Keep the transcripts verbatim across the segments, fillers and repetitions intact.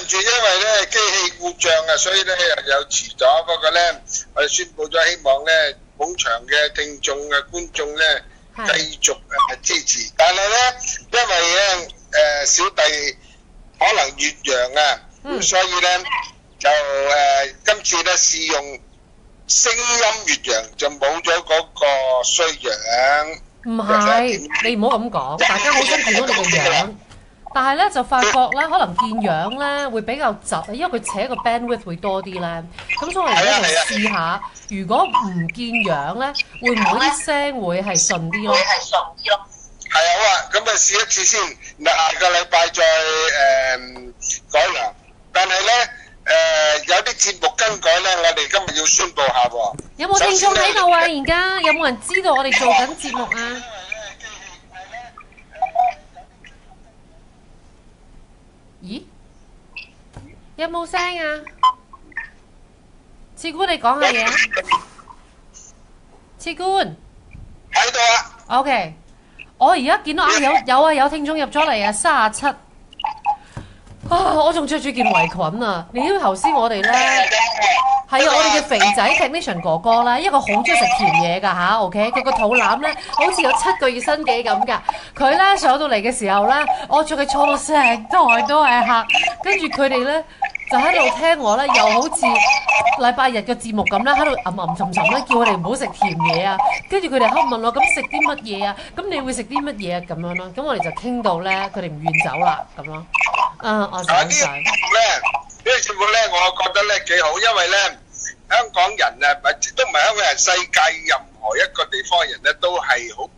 唔住，因為咧機器故障啊，所以咧又又遲咗。不過咧，我哋宣佈咗，希望咧捧場嘅聽眾嘅觀眾咧繼續誒支持。但係咧，因為咧誒小弟可能越洋啊，咁所以咧就誒今次咧試用聲音越洋，就冇咗嗰個衰樣。 唔係，你唔好咁講，大家好想見到你個樣。但係咧就發覺咧，可能見樣咧會比較窒，因為佢扯個 bandwidth 會多啲咧。咁所以我哋咧就試下，如果唔見樣咧，會唔會啲聲會係順啲咯？ 係順啲咯。係啊，好啊，咁啊試一次先，嗱下個禮拜再誒改良。但係咧誒有啲節目更改咧，我哋今日要宣佈下喎。 有冇聽眾喺度啊？而家有冇人知道我哋做緊節目啊？咦？有冇聲啊？次官你講下嘢啊！次官喺度啊 ！OK， 我而家見到啊有有啊有聽眾入咗嚟啊，三十七。啊！我仲着住件圍裙啊！你知頭先我哋咧係啊，我哋嘅肥仔 technician 哥哥咧，因為佢好中意食甜嘢㗎吓 OK 佢個肚腩咧好似有七個月身紀咁㗎。佢咧上到嚟嘅時候咧，我仲佢坐到成台都係客，跟住佢哋咧就喺度聽我咧，又好似禮拜日嘅節目咁咧，喺度吟吟沉沉咧，叫我哋唔好食甜嘢啊。跟住佢哋喺度問我咁食啲乜嘢啊？咁你會食啲乜嘢啊？咁樣咯。咁我哋就傾到咧，佢哋唔願走啦咁咯。啊，我想呢個節目咧，呢個節目咧，我覺得咧幾好，因為咧香港人啊，唔係都唔係香港人，世界任何一個地方嘅人咧，都係好誒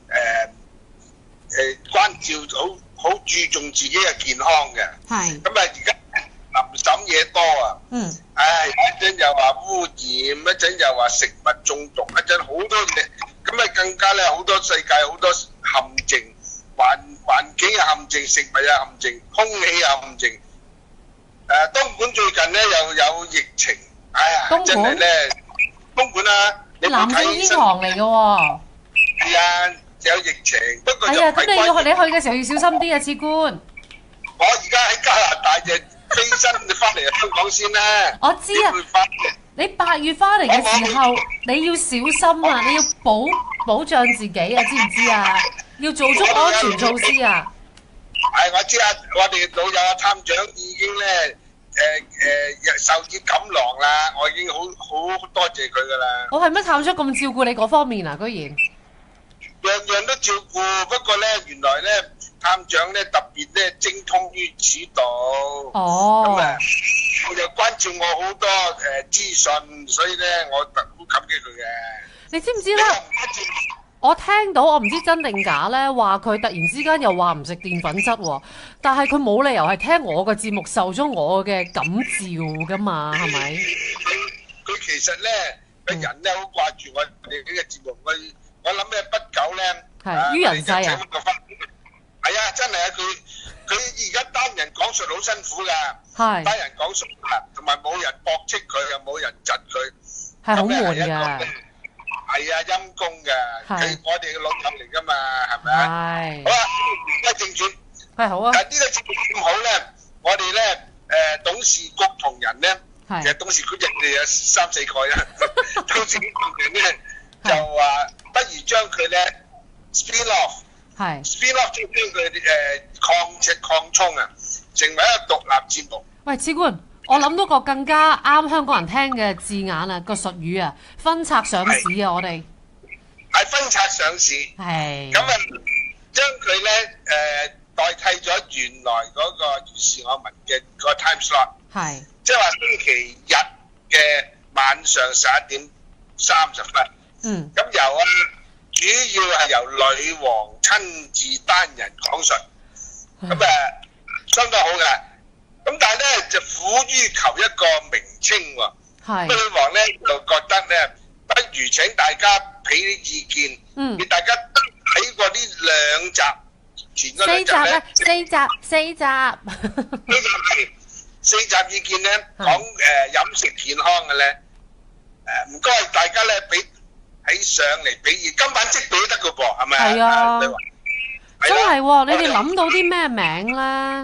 誒關照好好注重自己嘅健康嘅。係。咁啊，而家臨審嘢多啊。嗯。唉，一陣又話污染，一陣又話食物中毒，一陣好多嘢，咁啊更加咧好多世界好多陷阱。環環境嘅陷阱，食物嘅陷阱，空氣嘅陷阱。誒，東莞最近咧又有疫情，哎呀，真係咧，東莞啊，你冇睇醫生嚟嘅喎。 係啊，有疫情，不過就係啊，咁你要去，你去嘅時候要小心啲啊，次官。 我而家喺加拿大就飛身，你翻嚟香港先啦。 我知啊。你八月翻嚟嘅時候，你要小心啊！你要保保障自己啊，知唔知啊？要做足安全措施啊！ 係我知啊，我哋老友阿探長已經咧誒誒受之感囊啦，我已經好好多謝佢噶啦。 我係乜探長咁照顧你嗰方面啊？居然樣樣都照顧，不過咧原來咧探長咧特別咧精通於此道。哦。咁啊，佢又關照我好多誒資訊，所以咧我特好感激佢嘅。 你知唔知咧？我聽到我唔知真定假咧，話佢突然之間又話唔食澱粉質喎，但係佢冇理由係聽我嘅節目受咗我嘅感召噶嘛，係咪？ 佢其實咧個人咧好掛住我哋呢個節目，我我諗咧不久咧係於人世啊！ 係啊，真係啊！佢佢而家單人講述好辛苦㗎， 係單人講述啊，同埋冇人駁斥佢，又冇人窒佢， 係好悶㗎。 係啊，陰公㗎，佢我哋嘅老友嚟㗎嘛，係咪啊？係。好啊，言歸正傳。 係好啊。 但係呢個節目咁好咧，我哋咧誒董事局同仁咧，其實董事局人哋有三四個啊，董事局同仁咧就話不如將佢咧 spin off，係 spin off 即係將佢誒擴尺擴充啊，成為一個獨立節目。 喂，次官。我諗到個更加啱香港人聽嘅字眼啊，個術語啊，分拆上市啊，我哋係分拆上市，係咁啊，將佢咧誒代替咗原來嗰個如是我聞嘅個 time slot，係即係話星期日嘅晚上十一點三十分，嗯，咁由啊主要係由女王親自單人講述，咁啊相當好嘅。咁但係咧就苦於求一個名稱喎，咁女王咧就覺得咧，不如請大家俾啲意見，嗯，大家睇過呢兩集，前嗰兩集咧， 四集啊，四集，四集， 呢集係四集意見咧，講誒飲食健康嘅咧，誒唔該大家咧俾喺上嚟俾意，今晚即俾得嘅噃，係咪啊？ 係啊，真係喎！你哋諗到啲咩名咧？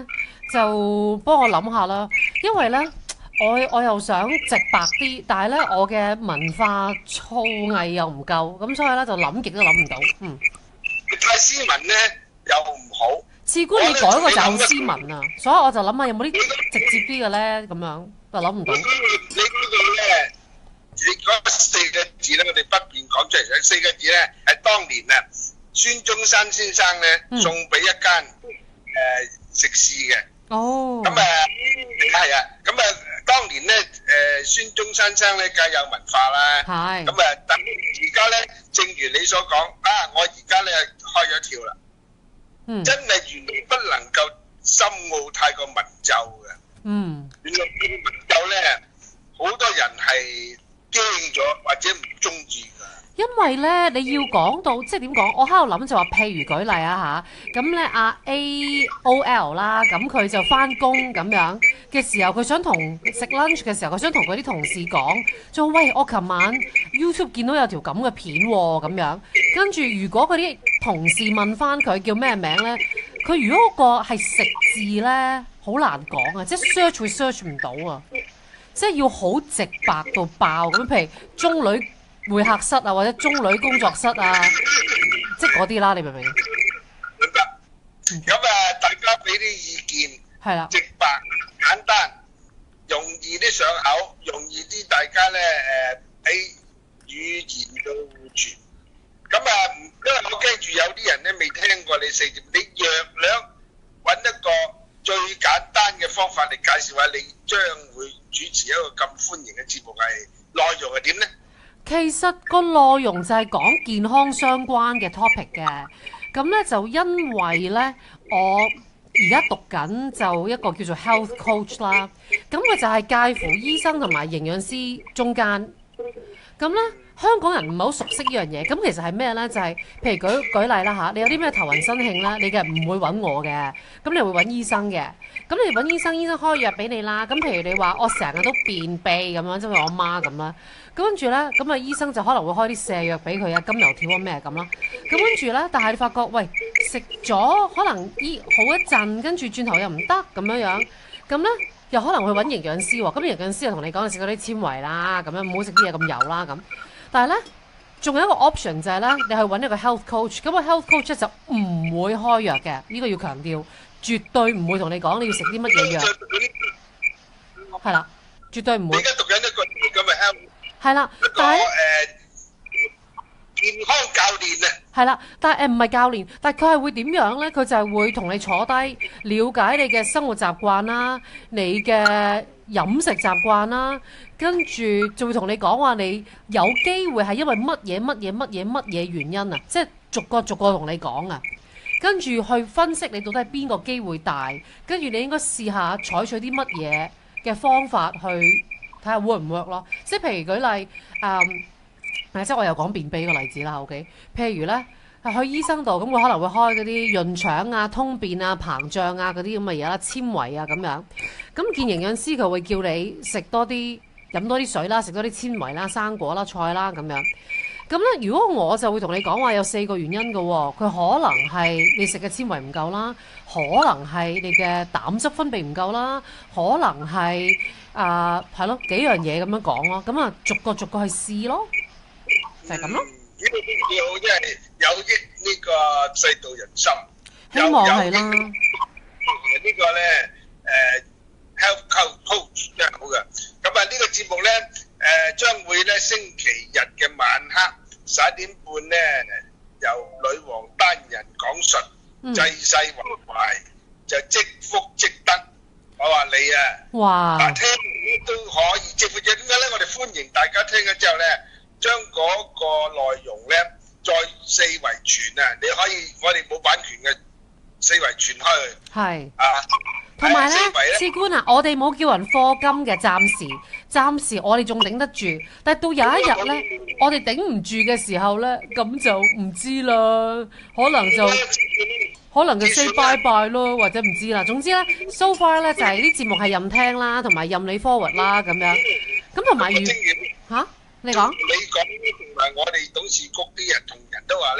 就幫我諗下啦，因為咧我我又想直白啲，但係咧我嘅文化造詣又唔夠，咁所以咧就諗極都諗唔到。嗯， 太斯文咧又唔好。 次官你改個就好斯文啊，所以我就諗下有冇啲直接啲嘅咧，咁樣就諗唔到。 你嗰度咧，你嗰四個字咧，我哋不便講出嚟。四個字咧係當年啊，孫中山先生咧送俾一間誒食肆嘅。哦。咁誒係啊，咁誒當年咧誒孫中山生咧梗係有文化啦。係。咁誒，但而家咧，正如你所講，啊，我而家咧開咗竅啦。嗯。真係原來不能夠深奧太過文縐嘅。嗯。原來呢啲文縐咧，好多人係驚咗或者唔中意㗎。 因為咧，你要講到即係點講？我喺度諗就話，譬如舉例啊嚇，咁咧阿 A O L 啦，咁佢就翻工咁樣嘅時候，佢想同食 lunch 嘅時候，佢想同佢啲同事講，就喂，我琴晚 YouTube 見到有條咁嘅片喎，咁樣跟住如果嗰啲同事問翻佢叫咩名咧，佢如果個係食字咧，好難講啊，即係 search 會 search 唔到啊，即係要好直白到爆咁，譬如中女會客室啊，或者中女工作室啊，即係嗰啲啦，你明唔明？ 明白。咁啊，大家俾啲意見， 係啦， 直白、簡單、容易啲上口，容易啲大家咧誒喺語言度互傳。咁啊，因為我驚住有啲人咧未聽過你四點，你略略揾一個最簡單嘅方法嚟介紹下你將會主持一個咁歡迎嘅節目係內容係點咧？ 其實個內容就係講健康相關嘅 topic 嘅，咁咧就因為咧我而家讀緊就一個叫做 health coach 啦，咁佢就係介乎醫生同埋營養師中間，咁咧香港人唔係好熟悉呢樣嘢，咁其實係咩咧？就係、是、譬如舉舉例啦嚇，你有啲咩頭暈身慶啦，你嘅唔會揾我嘅，咁你會揾醫生嘅，咁你揾醫生，醫生開藥俾你啦，咁譬如你話我成日都便秘咁樣，即係我媽咁啦。咁跟住咧，咁啊醫生就可能會開啲瀉藥俾佢啊，金油條啊咩咁啦。咁跟住咧，但係你發覺，喂，食咗可能醫好一陣，跟住轉頭又唔得咁樣樣，咁咧又可能去揾營養師喎。咁營養師就同你講，你食嗰啲纖維啦，咁樣唔好食啲嘢咁油啦咁。但係咧，仲有一個 option 就係咧，你去揾一個 health coach。咁個 health coach 咧就唔會開藥嘅，呢個要強調，絕對唔會同你講你要食啲乜嘢藥。係啦，絕對唔會。 你而家讀緊一個咁嘅 health。 係啦，但係咧， 健康教練啊， 係啦，但係誒唔係教練，但係佢係會點樣咧？佢就係會同你坐低，了解你嘅生活習慣啦，你嘅飲食習慣啦，跟住就會同你講話，你有機會係因為乜嘢乜嘢乜嘢乜嘢原因啊？即係逐個逐個同你講啊，跟住去分析你到底係邊個機會大，跟住你應該試下採取啲乜嘢嘅方法去睇下 work 唔 work 咯，即係譬如舉例，誒、嗯，即係我又講便秘個例子啦 ，OK？譬如咧，去醫生度，咁佢可能會開嗰啲潤腸啊、通便啊、膨脹啊嗰啲咁嘅嘢啦，纖維啊咁樣。咁見營養師佢會叫你食多啲、飲多啲水啦，食多啲纖維啦、生果啦、菜啦咁樣。咁咧，如果我就會同你講話有四個原因嘅喎，佢可能係你食嘅纖維唔夠啦，可能係你嘅膽汁分泌唔夠啦，可能係。啊，係咯，幾樣嘢咁樣講咯，咁啊逐個逐個去試咯，就係咁咯。 呢個幾好，即係有益呢個世道人心。 希望係啦。 呢個咧誒 health coach 真係好嘅。咁啊呢個節目咧誒將會咧星期日嘅晚黑十一點半咧由女王單人講述，濟世為懷就積福積德。我話你啊，哇！嗱，聽都可以，即係點解咧？我哋歡迎大家聽咗之後咧，將嗰個內容咧再四圍傳啊！你可以，我哋冇版權嘅，四圍傳開去。係啊， 同埋咧，司官啊，我哋冇叫人課金嘅，暫時，暫時我哋仲頂得住，但係到有一日咧，我哋頂唔住嘅時候咧，咁就唔知啦，可能就。可能就 say bye bye 咯，或者唔知啦。總之咧 ，so far 咧就係啲節目係任聽啦，同埋任你 forward 啦咁樣。咁同埋如嚇，你講？ 你講同埋我哋董事局啲人同人都話咧，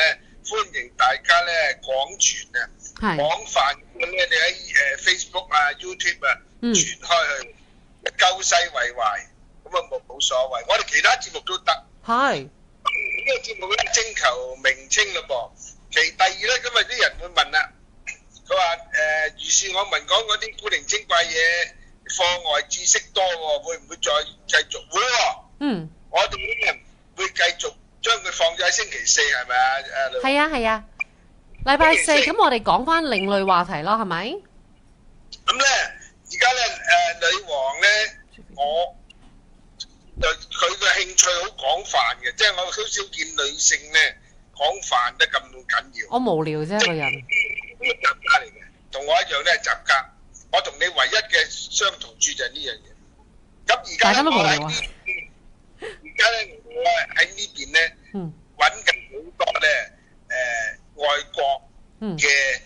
歡迎大家咧廣傳啊，廣泛咁咧，你喺誒 Facebook 啊、YouTube 啊傳開去，救世為懷，咁啊冇冇所謂。我哋其他節目都得。係。呢個節目咧徵求名稱嘞噃。其第二咧，今日啲人會問啦，佢話誒如是我聞講嗰啲古靈精怪嘢，課外知識多喎，會唔會再繼續？會喎。嗯。我哋啲人會繼續將佢放咗喺星期四，係咪啊？誒。係啊係啊。禮拜四咁，我哋講翻另類話題咯，係咪？咁咧，而家咧誒女王咧，我就佢嘅興趣好廣泛嘅，即係我好少見女性咧廣泛得咁緊要。我無聊啫，個人。雜家嚟嘅，同我一樣咧係雜家。我同你唯一嘅相同處就係呢樣嘢。咁而家咧，我喺呢，而家咧我喺呢邊咧揾緊好多咧誒外國嘅誒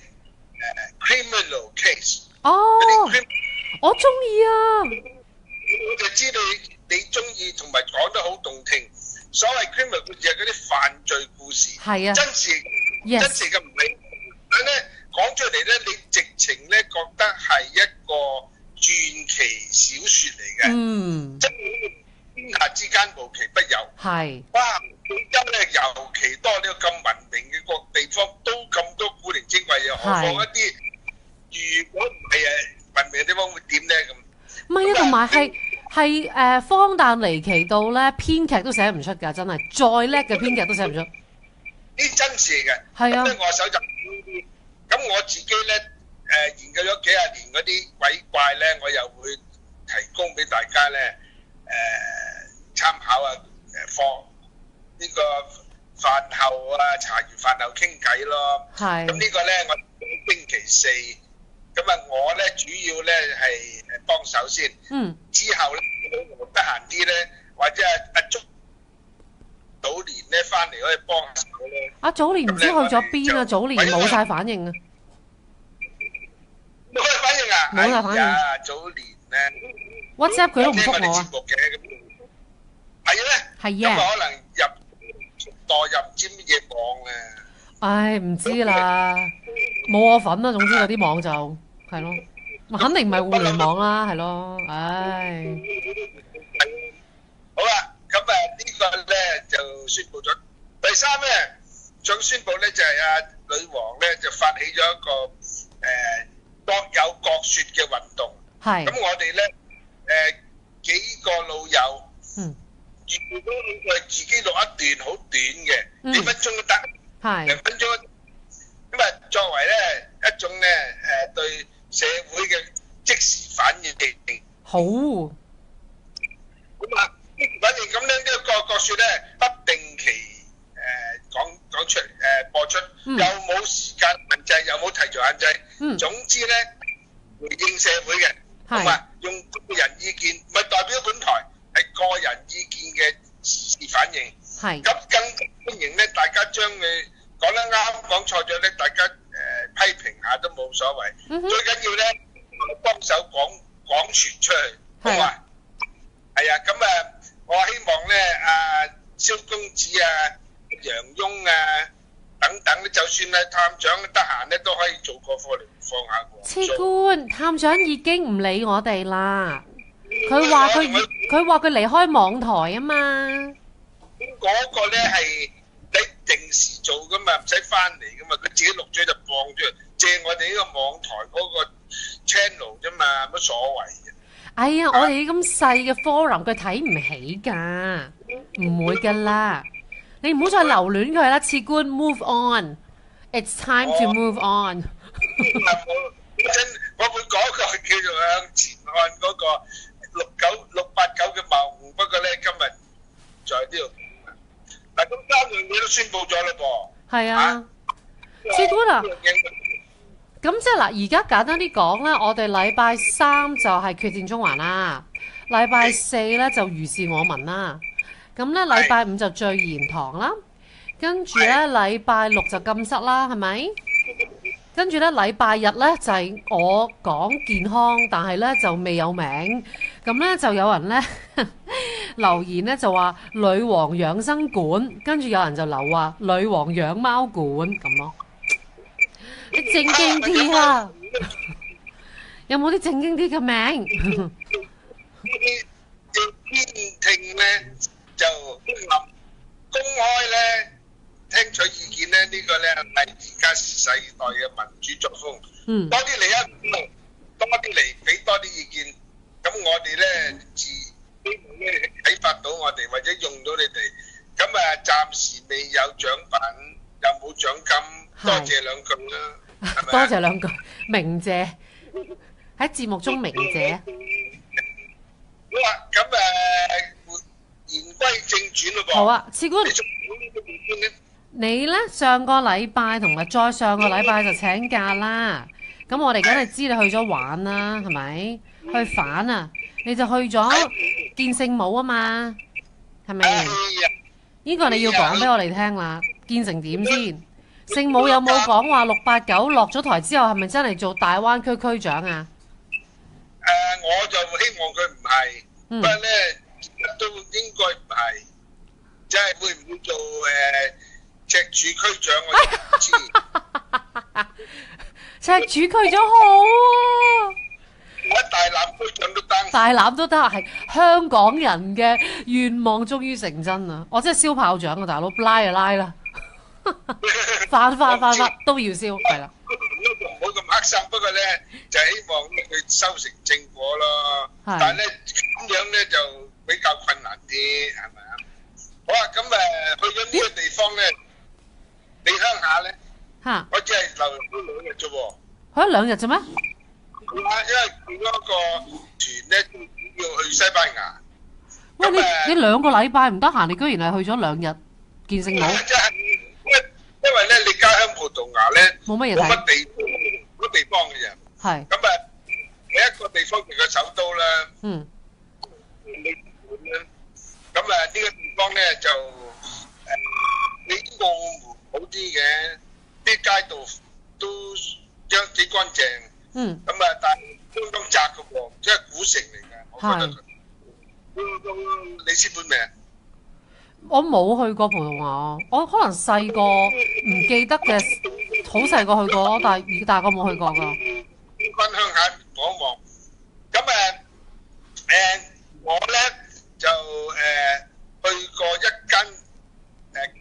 criminal case。哦，我中意啊！我就知道你你中意同埋講得好動聽。所謂 criminal 故事係嗰啲犯罪故事，係啊，真事真事嘅唔理，但係咧講出嚟咧，你直情咧覺得係一個傳奇小説嚟嘅，嗯，即係天下之間無奇不有，係，哇！真係尤其多呢個咁文明嘅個地方，都咁多古靈精怪嘢，何況一啲如果唔係誒文明嘅地方會點咧咁？唔係啊，同埋係。係誒荒誕離奇到咧，編劇都寫唔出㗎，真係再叻嘅編劇都寫唔出。呢真事嚟嘅。係啊。咁我搜集呢啲，咁我自己咧誒研究咗幾廿年嗰啲鬼怪咧，我又會提供俾大家咧誒參考啊誒課呢個飯後啊茶餘飯後傾偈咯。係。咁呢個咧我星期四。咁啊，我咧主要咧係誒幫手先，嗯，之後咧我得閒啲咧，或者阿阿祝早年咧翻嚟可以幫手咧。阿早年唔知去咗邊啊？早年冇曬反應啊！冇曬反應啊！冇曬反應啊！早年咧 WhatsApp 佢都唔覆我啊！係咧，係啊，咁可能入墮入唔知乜嘢網啊！唉，唔知啦，冇我份啦。總之嗰啲網就係咯，肯定唔係互聯網啦，係咯，唉。好啦，咁啊呢個咧就宣佈咗。第三咧，想宣佈咧就係阿女王咧就發起咗一個誒各有各説嘅運動。係。咁我哋咧誒幾個老友，嗯，如果我自己錄一段好短嘅，幾分鐘都得。係兩分鐘，咁啊作為咧一種咧誒對社會嘅即時反應嘅好，咁啊即時反應咁咧呢個個説咧不定期誒講講出誒播出，又冇時間限制，又冇題材限制，嗯，總之咧回應社會嘅，同埋用個人意見，唔係代表本台，係個人意見嘅即時反應。係，咁更歡迎咧，大家將佢講得啱，講錯咗咧，大家誒批評下都冇所謂。最緊要咧，幫手廣廣傳出去，好嘛？係啊，咁啊，我希望咧，阿蕭公子啊、楊翁啊等等咧，就算係探長得閒咧，都可以做個課嚟放下我。黐官，探長已經唔理我哋啦。佢話佢佢話佢離開網台啊嘛。嗰個咧係你定時做噶嘛，唔使翻嚟噶嘛，佢自己錄咗就放出嚟，借我哋呢個網台嗰個 channel 啫嘛，乜所謂嘅？哎呀，我哋咁細嘅 forum，佢睇唔起㗎，唔會㗎啦。你唔好再留戀佢啦，次官 move on，it's time to move on。我會講個叫做向前看嗰個六九六八九嘅夢，不過咧今日在呢度。嗱，咁三樣嘢都宣佈咗啦噃。係啊，次官啊，咁即係嗱，而家簡單啲講啦，我哋禮拜三就係決戰中環啦，禮拜四咧就如是我聞啦，咁咧禮拜五就聚賢堂啦，跟住咧禮拜六就禁室啦，係咪？跟住咧禮拜日咧就係、是、我講健康，但係咧就未有名，咁咧就有人咧留言咧就話女王養生館，跟住有人就留話女王養貓館咁咯。你正經啲啊！有冇啲正經啲嘅名？ 呢啲正邊聽咧就公開咧聽取意見咧，呢個咧係而家時代嘅民主作風。嗯，多啲嚟啊！多啲嚟俾多啲意見，咁我哋咧自希望咧啟發到我哋，或者用到你哋。咁啊，暫時未有獎品，又冇獎金，多謝兩句啦，係咪？ 多謝兩句，鳴謝喺節目中鳴謝。 好啊，咁誒言歸正傳咯噃。 好啊，次官。你咧上個禮拜同埋再上個禮拜就請假啦。咁我哋梗係知你去咗玩啦，係咪？去反啊！你就去咗見聖母啊嘛，係咪？呢個你要講俾我哋聽啦，見成點先？聖母有冇講話六八九落咗台之後係咪真係做大灣區區長啊？ 誒，我就希望佢唔係，不過咧都應該唔係，即係會唔會做誒赤柱區長我亦唔知。 赤柱區長好啊！ 大欖區長都得， 大欖都得，係香港人嘅願望終於成真啦！我真係燒炮仗啊，大佬拉就拉啦，翻翻翻翻都要燒，係啦。 唔好咁黑心，不過咧就希望佢收成正果咯。但係咧咁樣咧就比較困難啲，係咪啊？好啊，咁誒去咗呢個地方咧，你鄉下咧？嚇！我只係留咗兩日啫喎。 去咗兩日啫咩？ 因為佢嗰個團咧要去西班牙。 喂，你你兩個禮拜唔得閒，你居然係去咗兩日見聖母？ 即係因為因為咧，你家鄉葡萄牙咧冇乜嘢睇， 冇乜地冇乜地方嘅人。係。咁啊，第一個地方係個首都啦。嗯。咁啊，呢個地方咧就誒，比澳門好啲嘅，啲街道都將幾乾淨。嗯。咁啊，但係相當窄嘅喎，即係古城嚟嘅，我覺得。係。你知本未啊？ 我冇去過葡萄牙，我可能細個唔記得嘅，好細個去過咯，但係大個冇去過㗎。 翻鄉下望一望，咁誒誒，我咧就誒去過一間誒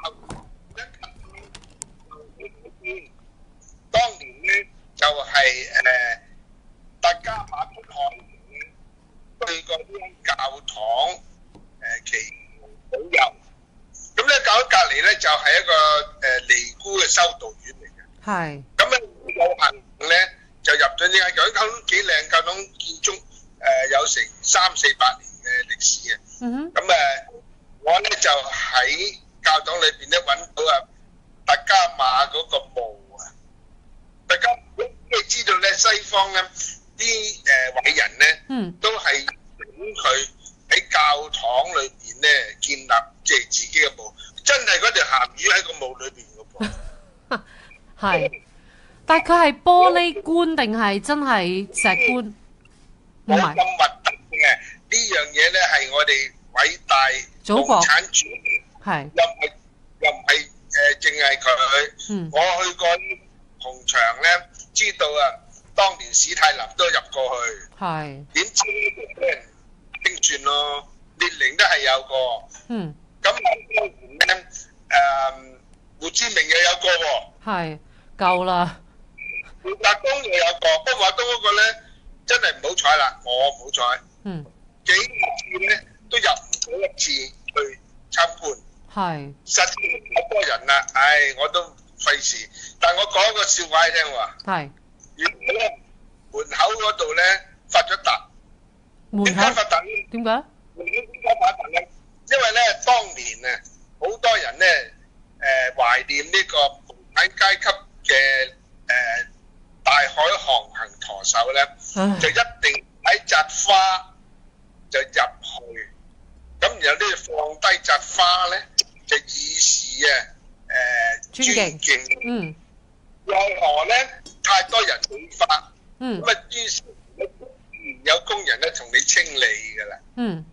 一當年咧就係誒大家馬本海去過呢間教堂誒祈保佑。咁咧，搞隔離咧就係一個誒尼姑嘅修道院嚟嘅。係。咁咧有幸咧就入咗呢間教堂，幾靚教堂建築，誒有成三四百年嘅歷史嘅。嗯哼。咁誒，我咧就喺教堂裏邊咧揾到啊達伽馬嗰個墓啊。大家你知道咧，西方咧啲誒偉人咧，嗯，都係揾佢喺教堂裏邊咧建立即係自己嘅墓，真係嗰條鹹魚喺個墓裏邊嘅噃。 係，但係佢係玻璃棺定係真係石棺？ 唔係咁核突嘅，呢樣嘢咧係我哋偉大共產主義，係又唔係又唔係誒，淨係佢。嗯，我去過紅牆咧，知道啊，當年史泰林都入過去。係。點知俾人清算咯？列寧都係有個。嗯。咁當年咧，誒胡志明又有個喎。係，夠啦。毛澤東又有個，不過毛澤東嗰個咧真係唔好彩啦，我唔好彩。嗯。幾次咧都入唔到一次去參觀。係。實在好多人啦，唉，我都費事。但係我講一個笑話你聽喎。係。原來咧門口嗰度咧發咗達。門口發達？點解？門口點解發達咧？因為咧，當年啊，好多人咧，誒懷念呢個共產階級嘅誒大海航行舵手咧，就一定喺扎花就入去，咁然後咧放低扎花咧，就以示啊誒尊敬。嗯。為何咧？太多人染髮，嗯，咁啊於是有工人咧同你清理㗎啦。嗯。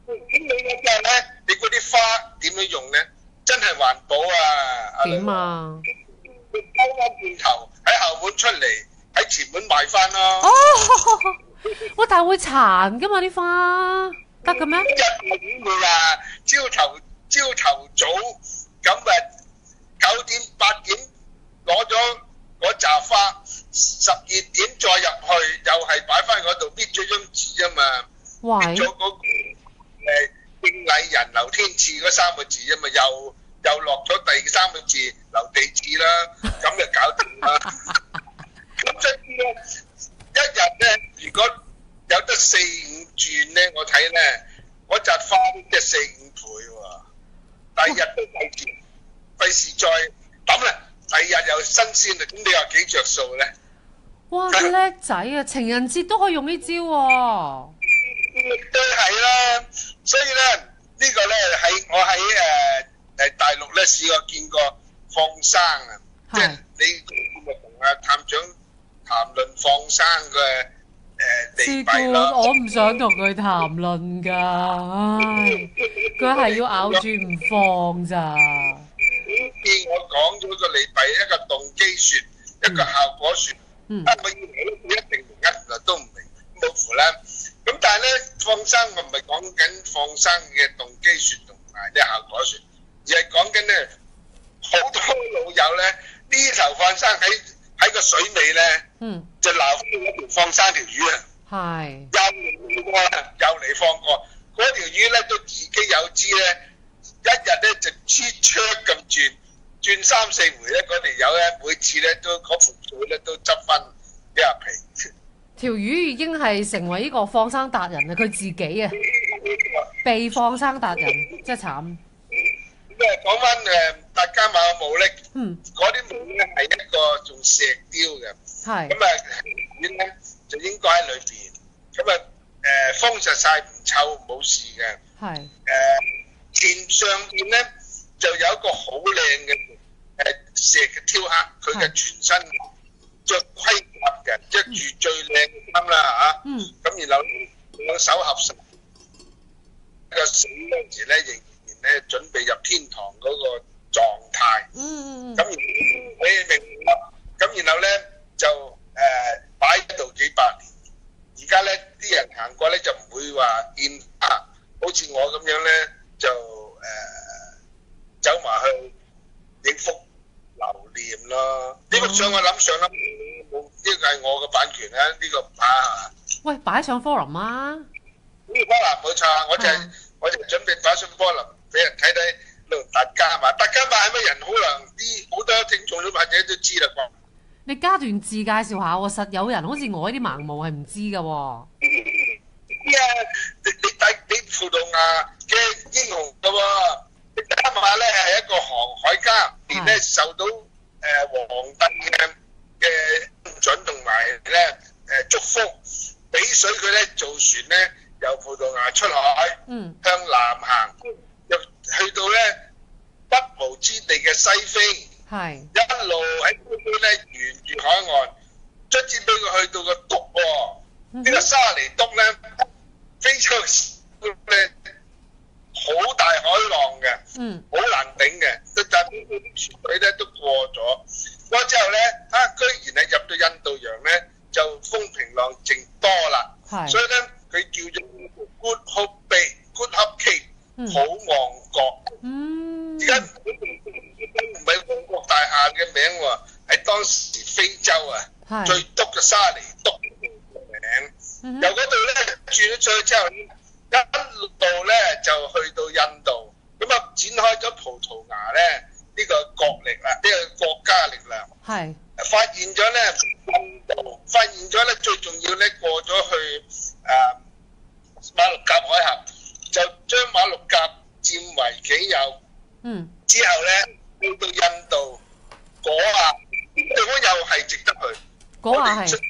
咁你嗰陣咧，你嗰啲花點樣用咧？真係環保啊！ 點啊？ 你兜翻轉頭喺後門出嚟，喺前門賣翻咯。 哦，喂，但係會殘噶嘛啲花，得嘅咩？ 一點會啊！朝頭朝頭早咁誒九點八點攞咗嗰扎花，十二點再入去，又係擺翻嗰度，搣咗張紙啊嘛，搣咗嗰個誒敬禮人劉天賜嗰三個字啊嘛，又又落咗第三個字劉地賜啦，咁就搞掂啦。咁所以咧，一日咧，如果有得四五轉咧，我睇咧嗰扎花即係四五倍喎。第日都費事，費事再抌啦。第二日又新鮮啦，咁你又幾着數咧？ 哇！叻仔啊！情人節都可以用呢招喎。 都係啦，所以咧呢個咧喺我喺誒誒大陸咧試過見過放生啊，即係你咪同阿探長談論放生嘅誒利弊咯。 我唔想同佢談論㗎，唉，佢係要咬住唔放咋。 見我講咗個利弊，一個動機説，一個效果説，啊我以為佢一定明一，原來都唔明，冇符啦。咁但係咧放生，我唔係講緊放生嘅動機説同埋啲效果説，而係講緊咧好多老友咧呢頭放生喺喺個水尾咧，嗯，就撈翻一條放生條魚啊，係又嚟過，又嚟放過，嗰條魚咧都自己有知咧。一日咧就黐桌咁轉，轉三四回咧，嗰條友咧每次咧都嗰盤水咧都執翻幾廿皮。條魚已經係成為呢個放生達人啦，佢自己啊，被放生達人，真係慘。咁誒講翻誒達伽馬嘅墓咧，嗯，嗰啲墓咧係一個用石雕嘅，係咁啊，魚咧就應該喺裏邊，咁啊誒封實曬唔臭冇事嘅，係誒。前上邊咧就有一個好靚嘅誒石嘅雕刻，佢嘅全身着盔甲嘅，着住最靚嘅衫啦嚇。嗯。咁然後兩手合十，個死嗰陣時咧仍然咧準備入天堂嗰個狀態。嗯嗯嗯。咁你明啦？咁然後咧就誒擺喺度幾百年。而家咧啲人行過咧就唔會話見啊，好似我咁樣咧。就誒、呃、走埋去影幅留念咯。呢幅相我諗上啦，呢個係我嘅版權啦，呢、這個唔怕嚇。喂，擺上 forum 啊？呢個 forum 冇錯，我就係、是、我就準備擺上 forum 俾人睇睇呢度達伽馬。達伽馬係乜人？可能啲好多聽眾都或者都知啦啩。你加段字介紹下喎，實有人好似我呢啲盲毛係唔知㗎喎。啲啊，你你睇你葡萄牙嘅英雄㗎喎，達伽馬咧係一個航海家，連咧受到誒皇帝嘅嘅恩準同埋咧誒祝福，俾水佢咧造船咧由葡萄牙出海，嗯，向南行，又去到咧不毛之地嘅西非，係一路喺嗰度咧沿住海岸，卒之俾佢去到個篤喎，呢個沙尼篤咧。非常咧好大海浪嘅，嗯，好難頂嘅，但係啲船隊咧都過咗，過之後咧啊，居然係入到印度洋咧就風平浪靜多啦，係，所以咧佢叫做 Good Hope Bay、Good Hope Cape，好望角，嗯，而家唔係旺角大廈嘅名喎，係當時非洲啊最篤嘅沙尼篤嘅名。由嗰度咧轉咗出去之後，一路咧就去到印度，咁啊展開咗葡萄牙咧呢個國力啦，呢個國家力量。係。發現咗咧印度，發現咗咧最重要咧過咗去誒馬六甲海峽，就將馬六甲佔為己有。嗯。之後咧去到印度嗰下，呢地方又係值得去。嗰下係。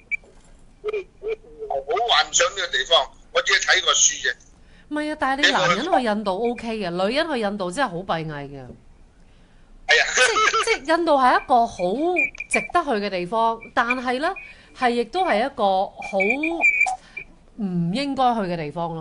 好幻想呢個地方，我只係睇過書啫。唔係啊，但係你男人去印度 O K 嘅，女人去印度真係好閉翳嘅。係啊，即即印度係一個好值得去嘅地方，但係咧係亦都係一個好唔應該去嘅地方咯。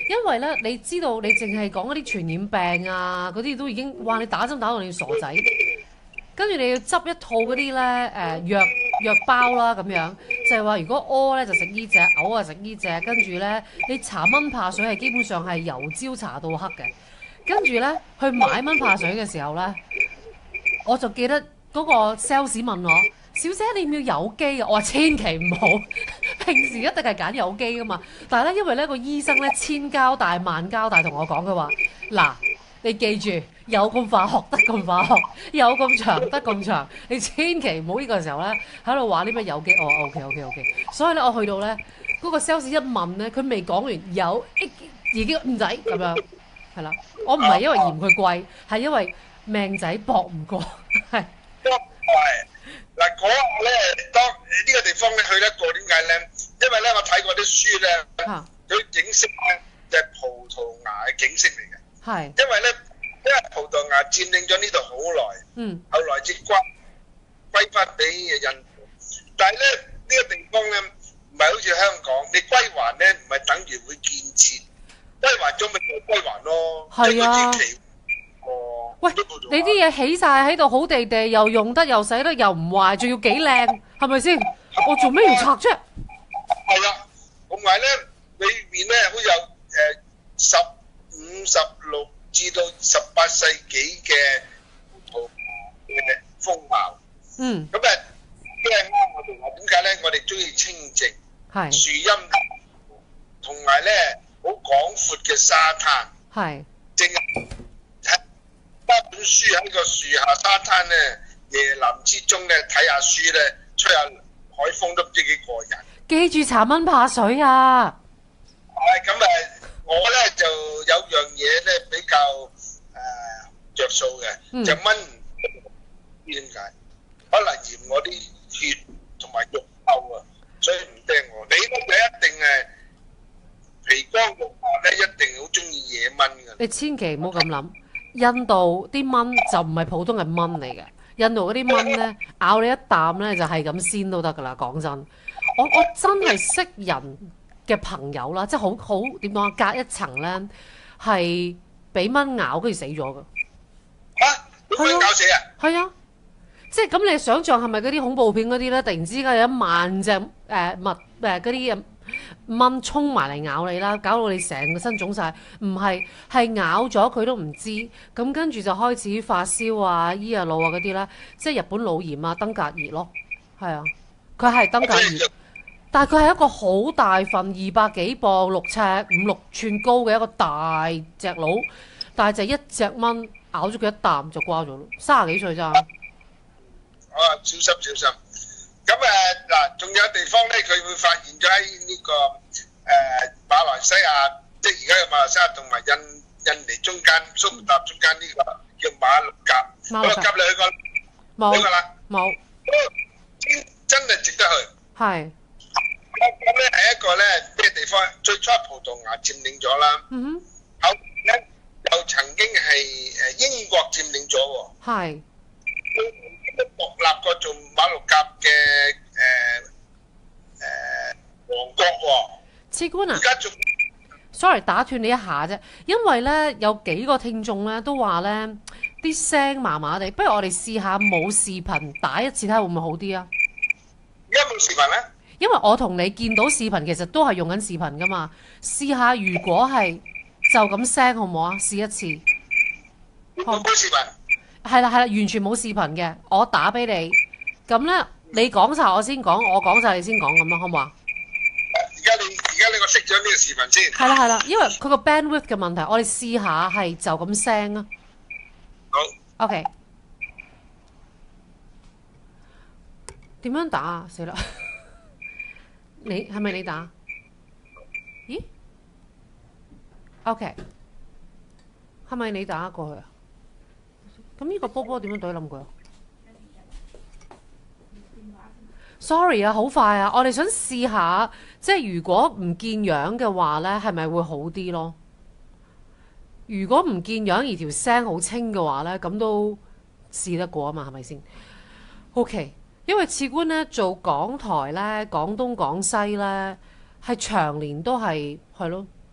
因為咧，你知道你淨係講嗰啲傳染病啊，嗰啲都已經，哇！你打針打到你傻仔，跟住你要執一套嗰啲咧誒藥藥包啦咁樣，就係話如果屙咧就食呢隻，嘔啊食呢隻，跟住咧你搽蚊怕水係基本上係由朝搽到黑嘅，跟住咧去買蚊怕水嘅時候咧，我就記得嗰個 sales 問我。小姐，你要唔要有機啊？我話千祈唔好，平時一定係揀有機噶嘛。但係咧，因為咧個醫生咧千交代萬交代同我講，佢話嗱，你記住有咁化學得咁化學，有咁長得咁長，你千祈唔好呢個時候咧喺度話啲咩有機。我話 OK OK OK。所以咧，我去到咧嗰個 sales 一問咧，佢未講完有已經唔使咁樣，係啦。我唔係因為嫌佢貴，係因為命仔搏唔過，係。 嗱，嗰個咧，當呢個地方咧去得過，點解咧？因為咧，我睇過啲書咧，佢景色咧就係葡萄牙嘅景色嚟嘅。係。因為咧，因為葡萄牙佔領咗呢度好耐，嗯，後來至歸歸翻俾印度。但係咧，呢個地方咧唔係好似香港，你歸還咧唔係等於會建設，歸還咗咪就歸還咯。係啊。喂，你啲嘢起晒喺度，好地地，又用得又使得又唔壞，仲要幾靚，係咪先？我做咩要拆啫？係啦，同埋咧，裏面咧好有誒十五、十六至到十八世紀嘅葡萄牙嘅風貌。嗯。咁誒，即係啱我哋話點解咧？我哋中意清靜，係樹蔭，同埋咧好廣闊嘅沙灘。係。正。揸本書喺個樹下沙灘咧，椰林之中咧睇下書咧，吹下海風都唔知幾過癮。記住搽蚊怕水啊！係咁誒，我咧就有樣嘢咧比較誒著數嘅，就蚊唔知點解，可能嫌我啲血同埋肉厚啊，所以唔釘我。你咧就一定誒皮光肉滑咧，一定好中意野蚊㗎。你千祈唔好咁諗。印度啲蚊就唔係普通嘅蚊嚟嘅，印度嗰啲蚊咧咬你一啖咧就係咁先都得噶啦。講真，我我真係識人嘅朋友啦，即係好好點講啊？隔一層咧係俾蚊咬跟住死咗噶。嚇！俾蚊咬死啊？係啊，即係咁你想象係咪嗰啲恐怖片嗰啲咧？突然之間有一萬隻誒物誒嗰啲蚊衝埋嚟咬你啦，搞到你成個身腫晒。唔係，係咬咗佢都唔知，咁跟住就開始發燒啊、醫啊、腦啊嗰啲啦，即係日本腦炎啊、登革熱咯，係啊，佢係登革熱，但係佢係一個好大份，二百幾磅、六尺五六寸高嘅一個大隻佬，但係就一隻蚊咬咗佢一啖就瓜咗咯，三十幾歲咋？啊，小心小心！咁誒嗱，仲有地方咧，佢會發現咗喺呢個誒馬來西亞，即係而家嘅馬來西亞同埋印印尼中間蘇門答臘中間呢個叫馬六甲。馬六甲你去過？冇。去過啦？冇。真係值得去。係。咁咧係一個咧咩地方？最初葡萄牙佔領咗啦。嗯哼。後咧又曾經係誒英國佔領咗喎。係。都獨立過做馬六甲嘅誒誒王國喎。次官啊，而家仲 sorry 打斷你一下啫，因為咧有幾個聽眾咧都話咧啲聲麻麻地，不如我哋試下冇視頻打一次睇下會唔會好啲啊？而家冇視頻咧？因為我同你見到視頻其實都係用緊視頻噶嘛，試下如果係就咁聲好唔好啊？試一次。好。冇視頻。係啦係啦，完全冇視頻嘅，我打俾你，咁咧你講晒我先講，我講晒你先講咁咯，好唔好啊？而家你而家你我熄咗呢個視頻先。係啦係啦，因為佢個 bandwidth 嘅問題，我哋試下係就咁聲啊。好。OK。點樣打啊？死啦！你係咪你打？咦 ？OK。係咪你打過去啊？咁呢個波波點樣懟冧佢啊 ？Sorry 啊，好快啊！我哋想試下，即係如果唔見樣嘅話呢，係咪會好啲咯？如果唔見樣而條聲好清嘅話呢，咁都試得過啊嘛，係咪先 ？OK，因為次官呢做港台呢，廣東廣西呢，係長年都係係咯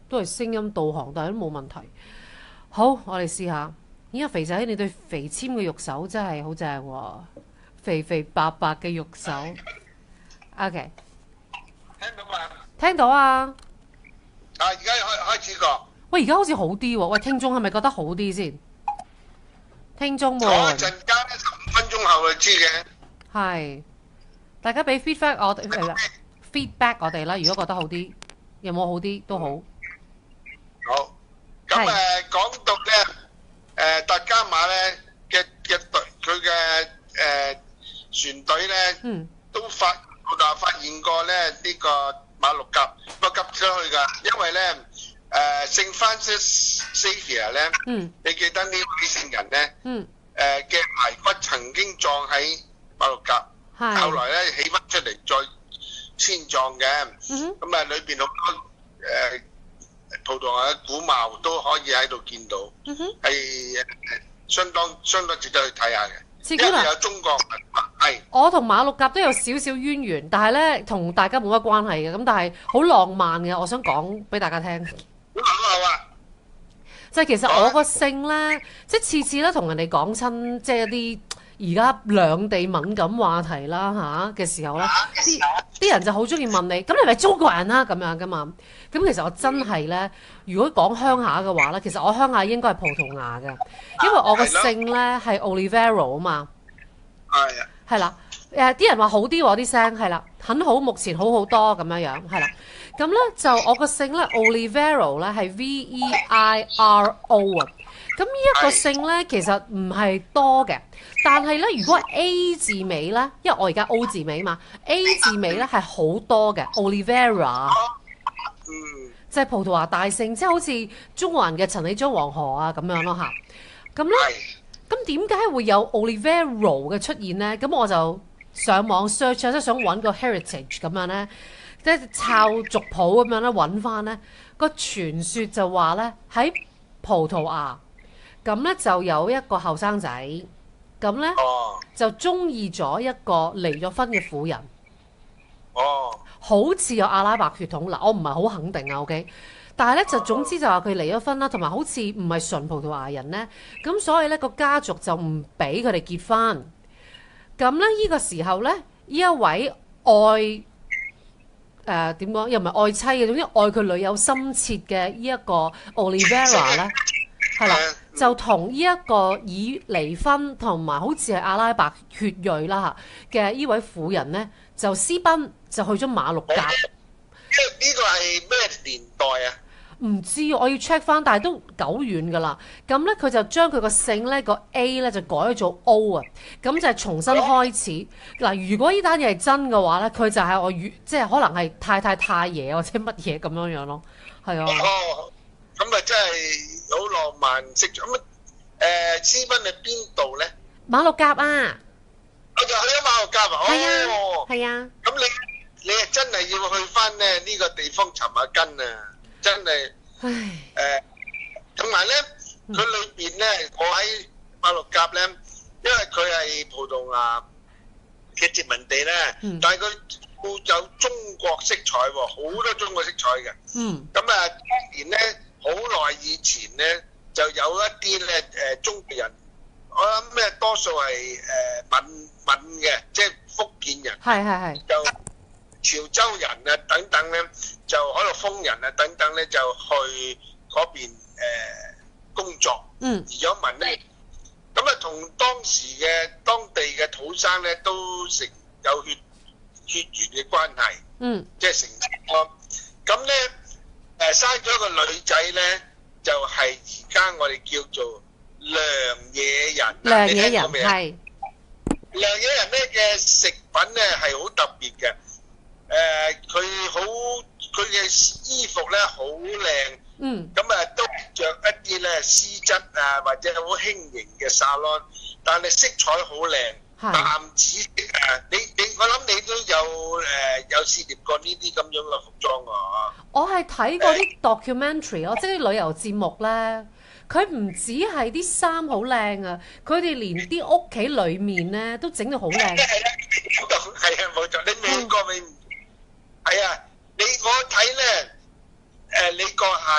都係聲音導航，但係都冇問題。好，我哋試下。咦，肥仔，你對肥纖嘅肉手真係好正喎，肥肥白白嘅肉手。OK， 聽到嘛？ 聽到啊！ 啊，而家開開始過。 喂，而家好似好啲喎。喂，聽眾係咪覺得好啲先？聽眾們， 我陣間咧十五分鐘後就知嘅。 係，大家俾 feedback 我哋係啦 ，feedback 我哋啦。如果覺得好啲，有冇好啲都好。 好。咁誒講到咧誒達伽馬咧嘅嘅隊佢嘅誒船隊咧，嗯，都發就發現過咧呢個馬六甲，不過急咗去㗎，因為咧。誒聖 Francis Xavier 咧，嗯，你記得呢位聖人咧，嗯，誒嘅骸骨曾經葬喺馬六甲，係，後來咧起翻出嚟再遷葬嘅，嗯，咁啊裏邊好多誒葡萄牙嘅古貌都可以喺度見到，嗯哼，係相當相當值得去睇下嘅，因為有中國係。 我同馬六甲都有少少淵源，但係咧同大家冇乜關係嘅，咁但係好浪漫嘅，我想講俾大家聽。 好啊！ 即係其實我個姓咧，即係次次咧同人哋講親，即係一啲而家兩地敏感話題啦嚇嘅時候咧，啲啲人就好中意問你，咁你係咪中國人啊？咁樣噶嘛？咁其實我真係咧，如果講鄉下嘅話咧，其實我鄉下應該係葡萄牙嘅，因為我個姓咧係 Olivero 啊嘛。 係啊。 係啦，誒啲人話好啲喎啲聲，係啦，很好，目前好好多咁樣樣，係啦。咁咧就我個姓咧 Olivero 咧係 V E I R O 啊，咁呢一個姓咧其實唔係多嘅，但係咧如果 A 字尾咧，因為我而家 O 字尾嘛 ，A 字尾咧係好多嘅 Olivera， 嗯，即係葡萄牙大姓，即係好似中國人嘅陳李張黃河啊咁樣咯嚇。咁咧，咁點解會有 Olivero 嘅出現咧？咁我就上網 search 即係想揾個 heritage 咁樣咧。即係抄族譜咁樣咧，揾翻咧個傳說就話咧喺葡萄牙咁咧就有一個後生仔咁咧就中意咗一個離咗婚嘅婦人，哦，好似有阿拉伯血統嗱，我唔係好肯定啊 ，OK， 但係咧就總之就話佢離咗婚啦，同埋好似唔係純葡萄牙人咧，咁所以咧個家族就唔俾佢哋結婚，咁咧呢個時候咧呢一位愛。誒點講又唔係愛妻嘅，總之愛佢女友深切嘅呢一個 Olivera 咧，係啦，就同呢一個已離婚同埋好似係阿拉伯血裔啦嚇嘅呢位婦人咧，就私奔就去咗馬六甲。 呢個係咩年代啊？ 唔知我要 check 翻，但係都久遠㗎啦。咁咧佢就將佢個姓咧個 A 咧就改咗做 O 啊，咁就係重新開始。嗱，如果呢單嘢係真嘅話咧，佢就係我與即係可能係太太太爺或者乜嘢咁樣樣咯。係啊。 哦，咁啊真係好浪漫式咗。咁誒私奔喺邊度咧？ 馬六甲啊！ 我就去咗馬六甲啊！ 係啊，係啊。 咁你你係真係要去翻咧呢個地方尋下根啊！真係，誒，同埋咧，佢裏邊咧，我喺馬六甲咧，因為佢係葡萄牙嘅殖民地咧，但係佢有中國色彩喎，好多中國色彩嘅。嗯。咁啊，當年咧，好耐以前咧，就有一啲咧，誒，中國人，我諗咩多數係誒閩閩嘅，即係福建人。係係係。就潮州人啊等等咧，就海陸豐人啊等等咧，就去嗰邊誒工作，嗯，移咗民咧，咁啊同當時嘅當地嘅土生咧都成有血血緣嘅關係，嗯，即係成個咁咧誒生咗個女仔咧，就係而家我哋叫做良野人， 良野人係良野人咧嘅食品咧係好特別嘅。誒佢好佢嘅衣服咧好靚，嗯，咁啊都着一啲咧絲質啊或者好輕盈嘅沙龍，但係色彩好靚，淡紫色啊！你你我諗你都有誒、呃、有試驗過呢啲咁樣嘅服裝啊？ 我係睇過啲 documentary 咯，即係啲旅遊節目咧，佢唔止係啲衫好靚啊，佢哋連啲屋企裡面咧都整到好靚。係啊， 係啊，冇錯，你未過未？係啊，你我睇咧，誒，你閣下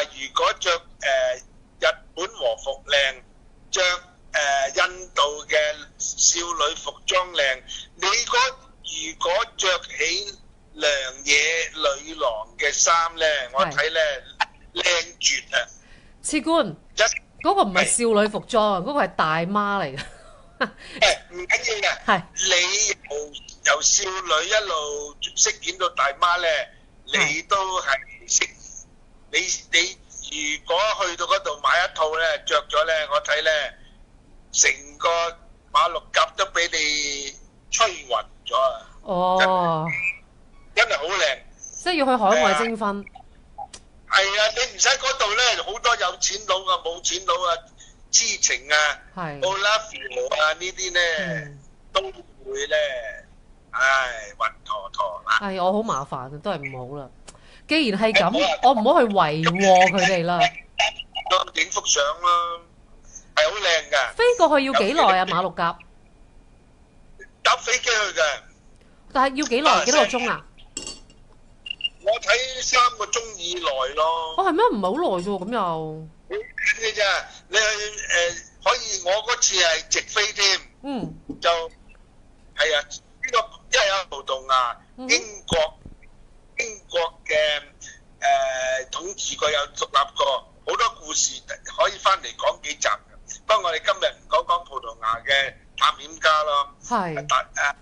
話如果着誒、呃、日本和服靚，着誒、呃、印度嘅少女服裝靚，你嗰如果着起良野女郎嘅衫咧，我睇咧靚絕啊！ 次官，嗰個唔係少女服裝啊，嗰個係大媽嚟嘅。誒唔緊要嘅，係你由由少女一路飾演到大媽咧，你都係識。你你如果去到嗰度買一套咧，着咗咧，我睇咧成個馬六甲都俾你吹暈咗啊！ 哦， 真係好靚， 即係要去海外徵婚。 係啊，你唔使嗰度咧，好多有錢佬啊、冇錢佬啊、痴情啊、奧拉芙啊呢啲咧，都會咧，唉，暈陀陀啦。 係我好麻煩啊，都係唔好啦。既然係咁，我唔好去圍禍佢哋啦。 影幅相啦，係好靚㗎。飛過去要幾耐啊？馬六甲搭飛機去嘅。 但係要幾耐？幾多個鐘啊？ 我睇三個鐘以內咯。 哦，係咩？唔係好耐啫喎，咁又。 好近嘅咋？你去誒可以，我嗰次係直飛添。 嗯。 就係啊，呢個因為有葡萄牙、英國。英國嘅誒、呃、統治過，有獨立過，好多故事可以翻嚟講幾集嘅。不過我哋今日唔講講葡萄牙嘅探險家咯，係達誒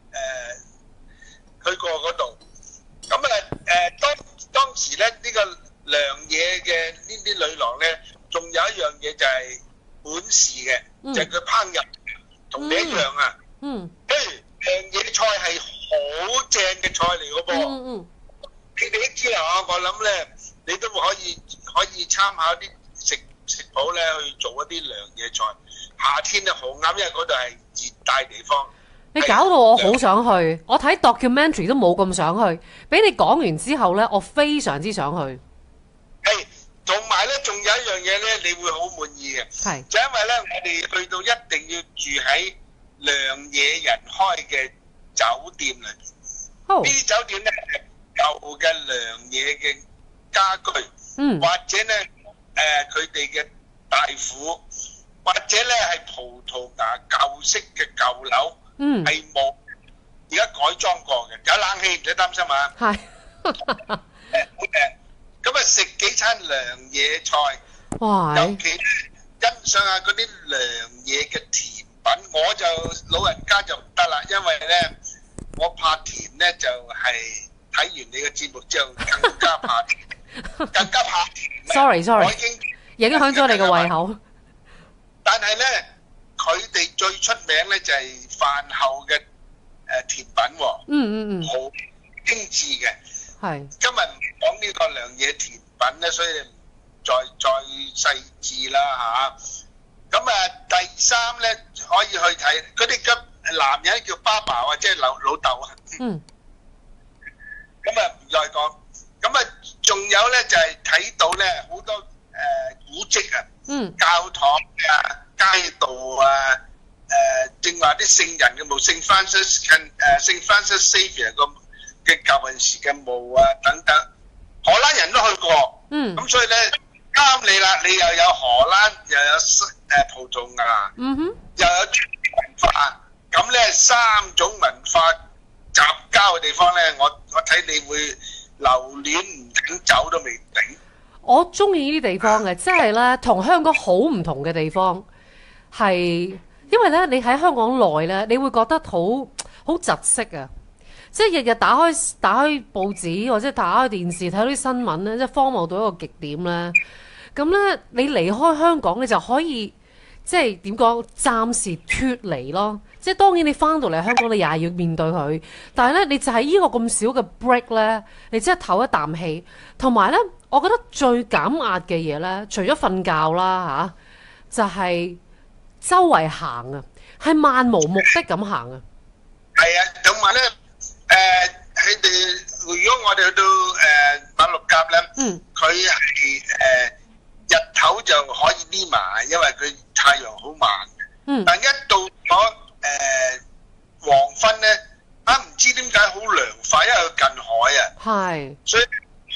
誒去過嗰度。咁啊誒當當時咧呢、呢個良野嘅呢啲女郎咧，仲有一樣嘢就係本事嘅，嗯、就係佢烹飪同你一樣啊。嗯。譬如良野菜係好正嘅菜嚟嘅噃。嗯嗯。你哋都知啦，我諗咧，你都可以可以參考啲食食譜咧去做一啲良野菜。夏天咧好啱，因為嗰度係熱帶地方。 你搞到我好想去，我睇 documentary 都冇咁想去。俾你講完之後咧，我非常之想去。 係，同埋咧，仲有一樣嘢咧，你會好滿意嘅。係，就因為咧，我哋去到一定要住喺良野人開嘅酒店裏邊。呢啲酒店咧。舊嘅良野嘅家居，嗯、或者咧誒佢哋嘅大府，或者咧係葡萄牙舊式嘅舊樓，係冇而家改裝過嘅，有冷氣唔使擔心啊。係誒誒，咁啊食幾餐良野菜，哇！尤其欣賞下嗰啲良野嘅甜品，我就老人家就唔得啦，因為咧我怕甜咧就係、是。睇完你嘅節目之後，更加怕甜，更加怕甜。 Sorry sorry，我已經影響咗你嘅胃口。 但係咧，佢哋最出名咧就係飯後嘅誒甜品喎。嗯嗯嗯，好精緻嘅。係。今日唔講呢個良野甜品咧，所以唔再再細緻啦嚇。咁啊，第三咧可以去睇嗰啲嘅男人叫爸爸或者老老豆啊。嗯。咁啊唔再講，咁啊仲有咧就係、是、睇到咧好多誒、呃、古蹟啊，嗯，教堂啊、街道啊，誒、呃、正話啲聖人嘅墓，聖 Francis 誒聖 Francis Xavier 個嘅舊陣時嘅墓啊等等，荷蘭人都去過，嗯，咁所以咧啱你啦，你又有荷蘭又有誒、呃、葡萄牙，嗯哼，又有文化，咁咧三種文化雜交嘅地方咧，我我睇你會留戀唔肯走都未定。 我中意呢啲地方嘅，即係咧同香港好唔同嘅地方，係因為咧你喺香港耐咧，你會覺得好好窒息啊！即係日日打開打開報紙或者打開電視睇到啲新聞咧，即係荒謬到一個極點咧。咁咧你離開香港，你就可以即係點講，暫時脫離咯。即係當然你翻到嚟香港，你又係要面對佢，但係咧你就係呢個咁少嘅 break 咧，你即係唞一啖氣。同埋咧，我覺得最減壓嘅嘢咧，除咗瞓覺啦嚇，就係、是、周圍行啊，係漫無目的咁行啊。 係啊，同埋咧誒，佢哋如果我哋去到誒馬六甲咧，嗯，佢係誒日頭就可以匿埋，因為佢太陽好猛嘅，嗯，但一到咗誒、呃、黃昏咧，啊唔知點解好涼快，因為佢近海啊，係，所以海風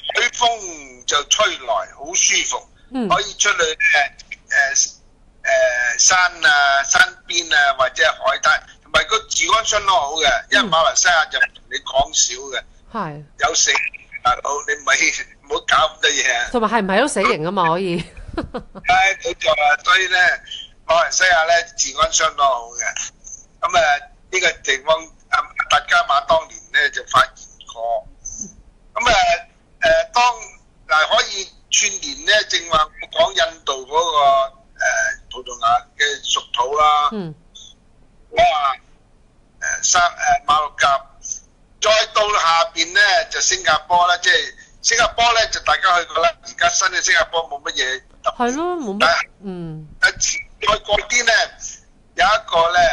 風就吹來，好舒服， 嗯、 可以出去誒誒誒山啊、山邊啊，或者係海灘，同埋個治安相當好嘅，因為馬來西亞就唔同你講少嘅，係、嗯、有死大佬，你唔係唔好搞咁多嘢啊！ 同埋係唔係都死刑啊嘛？可以。 係冇錯啊，所以咧馬來西亞咧治安相當好嘅，咁誒呢個地方啊達伽馬當年咧就發現過，咁誒誒當嗱可以串連咧，正話講印度嗰、那個誒、呃、葡萄牙嘅屬土啦，嗯，哇誒三誒馬六甲，再到下邊咧就新加坡啦，即係新加坡咧就大家去過啦，而家新嘅新加坡冇乜嘢。係咯，冇乜。嗯。誒，再過啲咧，有一個咧，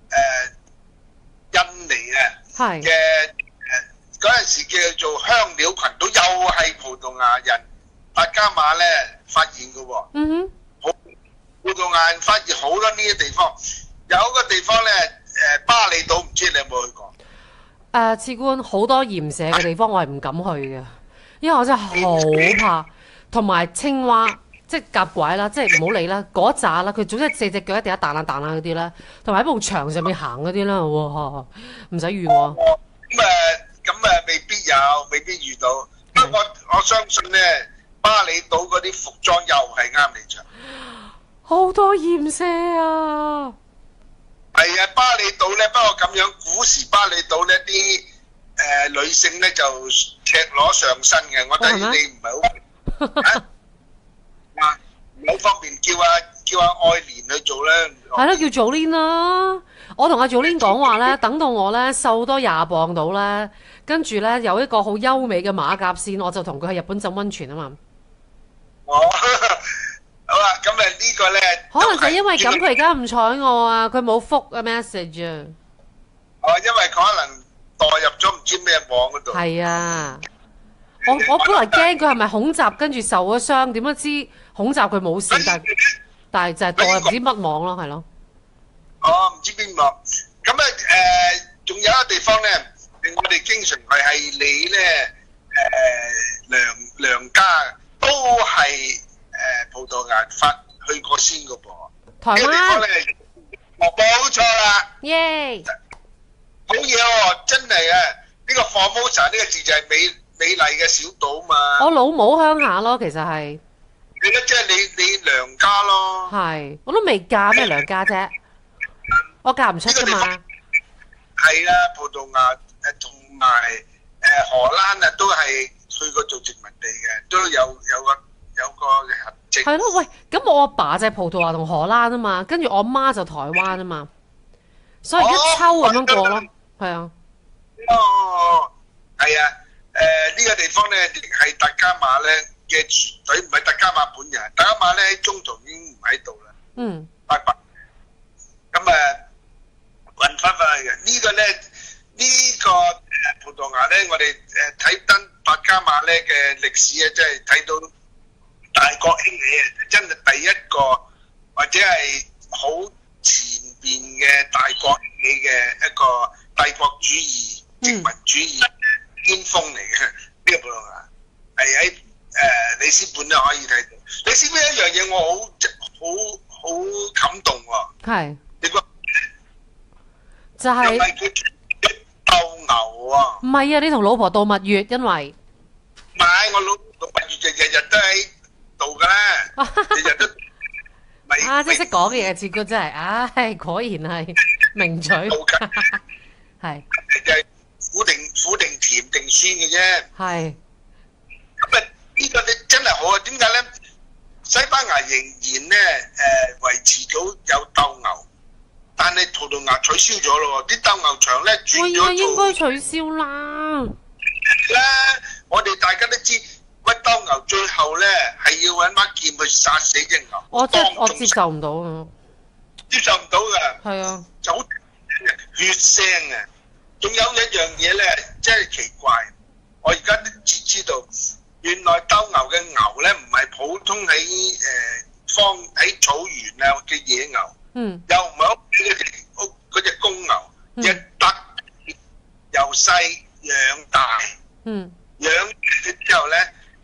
誒，印尼嘅嘅誒，嗰陣時叫做香料群島，又係葡萄牙人達伽馬咧發現嘅喎。嗯哼。好，葡萄牙人發現好多呢啲地方，有一個地方咧，誒，巴厘島，唔知你有冇去過？誒，次官好多鹽蛇嘅地方，我係唔敢去嘅，因為我真係好怕，同埋青蛙。即係甲拐啦，即係唔好理啦，嗰扎啦，佢總之四隻腳一定一彈下彈下嗰啲啦，同埋喺埲牆上面行嗰啲啦，哇，唔使預喎。咁誒，咁誒未必有，未必遇到。不過我我相信咧，巴厘島嗰啲服裝又係啱你着。好多鹽蛇啊！係啊，巴厘島咧，不過咁樣古時巴厘島咧啲誒女性咧就赤裸上身嘅，我睇你唔係好。啊，冇方便叫阿叫阿愛蓮去做咧，係咯，叫 Jolin 啦。我同阿 Jolin 講話咧，等到我咧瘦多廿磅到咧，跟住咧有一個好優美嘅馬甲線，我就同佢去日本浸溫泉啊嘛。哦，好啦，咁誒呢個咧，可能就因為咁，佢而家唔睬我啊，佢冇覆啊 message 啊。哦，因為佢可能墮入咗唔知咩網嗰度。係啊。我我本來驚佢係咪恐襲，跟住受咗傷，點不知恐襲佢冇事，但但係就係墮入唔知乜網咯，係咯。哦，唔知邊網。咁啊誒，仲有一個地方咧，我哋經常係係你咧誒娘娘家都係誒葡萄牙發去過先嘅噃。台灣。呢個地方咧，冇錯啦。耶！好嘢喎，真係啊！呢個 Formosa 呢個字就係美。美麗嘅小島嘛，我老母鄉下咯，其實係你咧，即係你你娘家咯，係我都未嫁咩娘家啫，我嫁唔出噶嘛。係啦，葡萄牙誒同埋誒荷蘭啊，都係去過做殖民地嘅，都有有個有個痕跡。係咯，喂，咁我阿爸就係葡萄牙同荷蘭啊嘛，跟住我媽就台灣啊嘛，所以一抽咁樣過咯，係啊。哦，係啊。誒呢、呃這個地方咧，係達伽馬咧嘅船隊，唔係達伽馬本人。達伽馬咧喺中途已經唔喺度啦。嗯。拜拜。咁誒運翻返去嘅呢個咧，呢、這個葡萄牙咧，我哋誒睇登達伽馬咧嘅歷史啊，即係睇到大國興起啊，真係第一個或者係好前邊嘅大國興起嘅一個帝國主義、殖民主義。嗯巔峰嚟嘅呢個葡萄牙，係喺誒里斯本都可以睇到。里斯本一樣嘢我好好好感動喎。係。你講就係。又係叫鬥牛啊！唔係啊，你同老婆度蜜月，因為唔係我老婆度蜜月，日日都喺度㗎啦，日日都。啊！即係識講嘅嘢，志哥真係，唉，果然係名嘴。係。苦定苦定甜定酸嘅啫。係。咁啊，呢個你真係好啊！點解咧？西班牙仍然咧誒維持到有鬥牛，但係葡萄牙取消咗咯喎，啲鬥牛場咧轉咗做。應該取消啦。啦，我哋大家都知，喂鬥牛最後咧係要揾把劍去殺死隻牛。我真係我接受唔到啊！接受唔到㗎。係啊。就好血腥啊！仲有一樣嘢咧，真係奇怪。我而家都知知道，原來鬥牛嘅牛咧，唔係普通喺誒荒喺草原啊嘅野牛，嗯，又唔係屋企嗰隻屋嗰隻公牛，一得由細養大，嗯，養之後咧就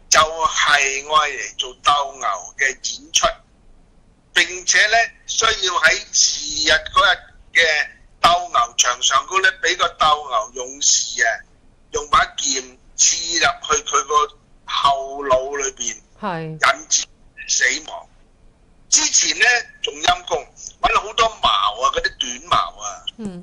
係愛嚟做鬥牛嘅演出，並且咧需要喺次日嗰日嘅鬥牛場上高咧，俾個鬥牛勇士啊，用把劍刺入去佢個後腦裏邊，引致死亡。之前咧仲陰公揾好多矛啊，嗰啲短矛啊，嗯，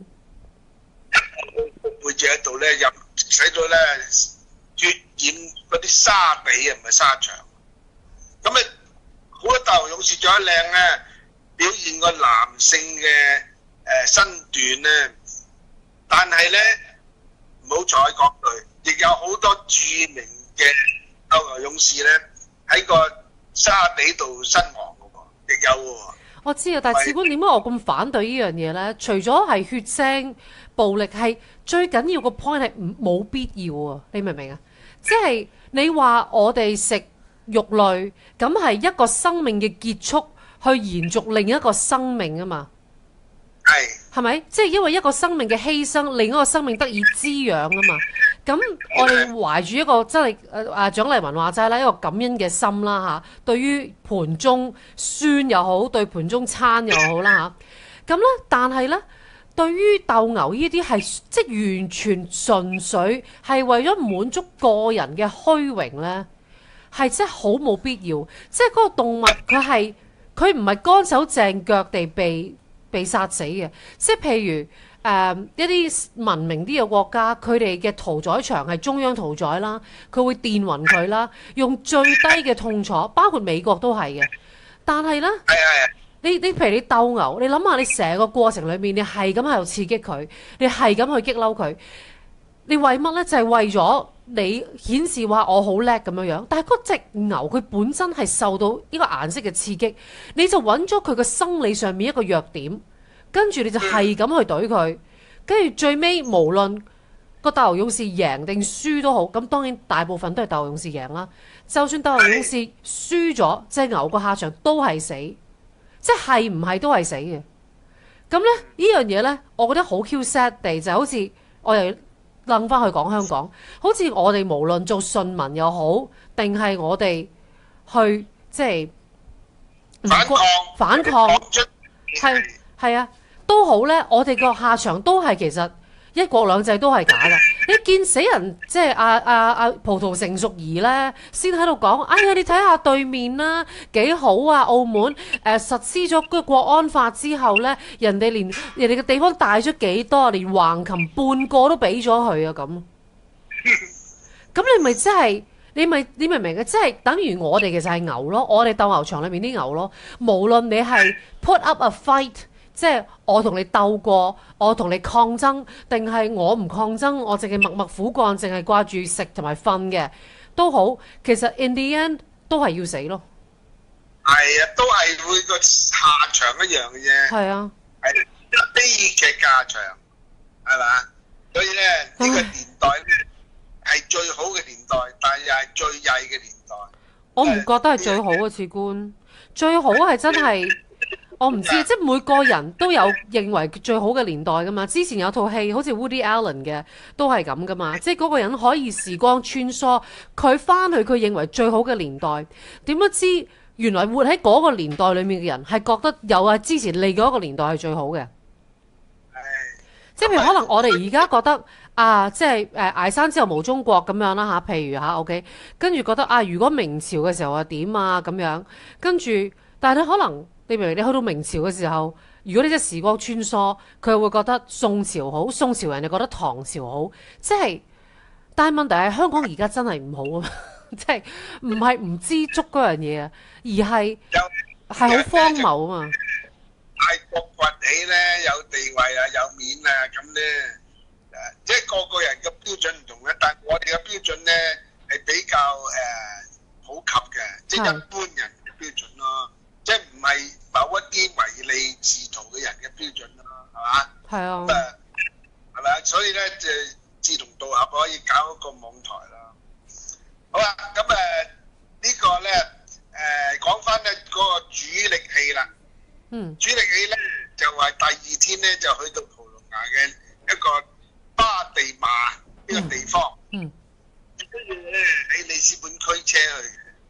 背脊喺度咧，入使到咧血染嗰啲沙地啊，唔係沙場。咁啊，好多鬥牛勇士着得靚咧，表現個男性嘅誒身段咧，但係咧唔好彩講句，亦有好多著名嘅鬥牛勇士咧喺個沙地度身亡嘅喎，亦有喎。 我知啊，但係士官點解我咁反對呢樣嘢咧？除咗係血腥暴力，係最緊要個 point 係冇必要啊！你明唔明啊？即係你話我哋食肉類，咁係一個生命嘅結束，去延續另一個生命啊嘛。係，係咪？即係因為一個生命嘅犧牲，另一個生命得以滋養啊嘛。咁我哋懷住一個真係誒啊蔣麗芸話齋啦，一個感恩嘅心啦嚇，對於盤中酸又好，對盤中餐又好啦嚇。咁咧，但係咧，對於鬥牛呢啲係即係完全純粹係為咗滿足個人嘅虛榮咧，係真係好冇必要。即係嗰個動物佢係佢唔係乾手淨腳地被被殺死嘅，即係譬如。誒、uh, 一啲文明啲嘅國家，佢哋嘅屠宰場係中央屠宰啦，佢會電暈佢啦，用最低嘅痛楚，包括美國都係嘅。但係咧，你你譬如你鬥牛，你諗下，你成個過程裏面，你係咁喺度刺激佢，你係咁去激嬲佢，你為乜咧？就係、是、為咗你顯示話我好叻咁樣樣。但係嗰隻牛佢本身係受到呢個顏色嘅刺激，你就揾咗佢個生理上面一個弱點。跟住你就係咁去懟佢，跟住最尾無論個鬥牛勇士贏定輸都好，咁當然大部分都係鬥牛勇士贏啦。就算鬥牛勇士輸咗，隻牛個下場都係死，即係唔係都係死嘅。咁咧呢樣嘢咧，我覺得好 Q sad 地就好似我又諗翻去講香港，好似我哋無論做順民又好，定係我哋去即係反抗反抗係。係啊，都好咧，我哋個下場都係其實一國兩制都係假㗎。你見死人即係阿阿阿葡萄成熟兒咧，先喺度講，哎呀你睇下對面啦，幾好啊！澳門誒、呃、實施咗個國安法之後咧，人哋連人哋嘅地方大咗幾多，連橫琴半個都俾咗佢啊咁。咁你咪即係你咪你明唔明嘅？即係等於我哋其實係牛咯，我哋鬥牛場裏面啲牛咯，無論你係 put up a fight。即係我同你鬥過，我同你抗爭，定係我唔抗爭，我淨係默默苦幹，淨係掛住食同埋瞓嘅都好。其實 in the end 都係要死咯。 係啊，都係會個下場一樣嘅啫。係啊，係悲劇下場，係嘛？所以咧呢、呢個年代咧係最好嘅年代，但係又係最曳嘅年代。 我唔覺得係最好嘅次官，最好係真係。我唔知，即係每個人都有認為最好嘅年代噶嘛。之前有套戲好似 Woody Allen 嘅，都係咁噶嘛。即係嗰個人可以時光穿梭，佢翻去佢認為最好嘅年代，點不知原來活喺嗰個年代裏面嘅人係覺得有啊之前你嗰個年代係最好嘅。即係譬如可能我哋而家覺得啊，即係誒崖山之後無中國咁樣啦嚇。譬如嚇 OK，跟住覺得啊，如果明朝嘅時候係點啊咁樣，跟住但係你可能。你明唔明？你去到明朝嘅時候，如果你即係時光穿梭，佢會覺得宋朝好，宋朝人就覺得唐朝好，即係。但係問題係香港而家真係唔好啊，即係唔係唔知足嗰樣嘢啊，而係係好荒謬啊嘛。 大國崛起咧，有地位啊，有面啊，咁咧誒，即係個個人嘅標準唔同嘅，但係我哋嘅標準咧係比較誒、呃、普及嘅，即係一般人嘅標準咯。即係唔係某一啲唯利是圖嘅人嘅標準咯，係嘛？係啊。咁啊，係咪啊？所以咧，就志同道合可以搞一個網台啦。好啦，咁誒呢個咧誒講翻咧嗰個主力戲啦。嗯。主力戲咧就係第二天咧就去到葡萄牙嘅一個巴地馬呢個地方。嗯。跟住咧喺里斯本驅車去。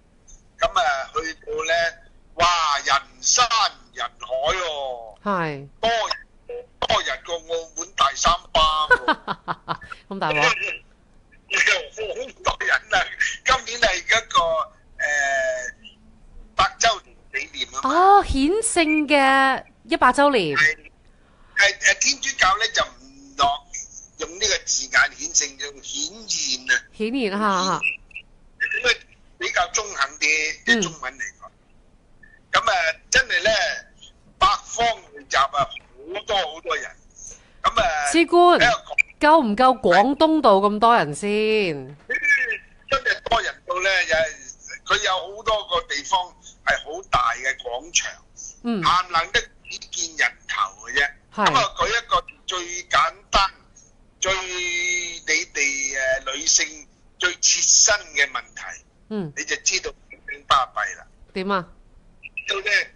咁啊去到咧，哇人山人海喎， 係多多人過澳門大三巴喎， 咁大鑊， 好多人啊！今年係一個誒百週年紀念啊嘛。 哦，顯聖嘅一百週年。 係係誒天主教咧就唔落用呢個字眼顯聖，用顯現啊。 顯現嚇嚇。 咁啊比較中肯啲，啲中文嚟講。咁啊真係咧百方匯集啊，好多好多人。咁啊， 司官夠唔夠廣東道咁多人先？ 真係多人到咧，又係佢有好多個地方係好大嘅廣場， 嗯， 限能得只見人頭嘅啫。 係咁啊，舉一個最簡單、最你哋誒女性最切身嘅問題， 嗯， 你就知道點巴閉啦。 點啊？ 到咧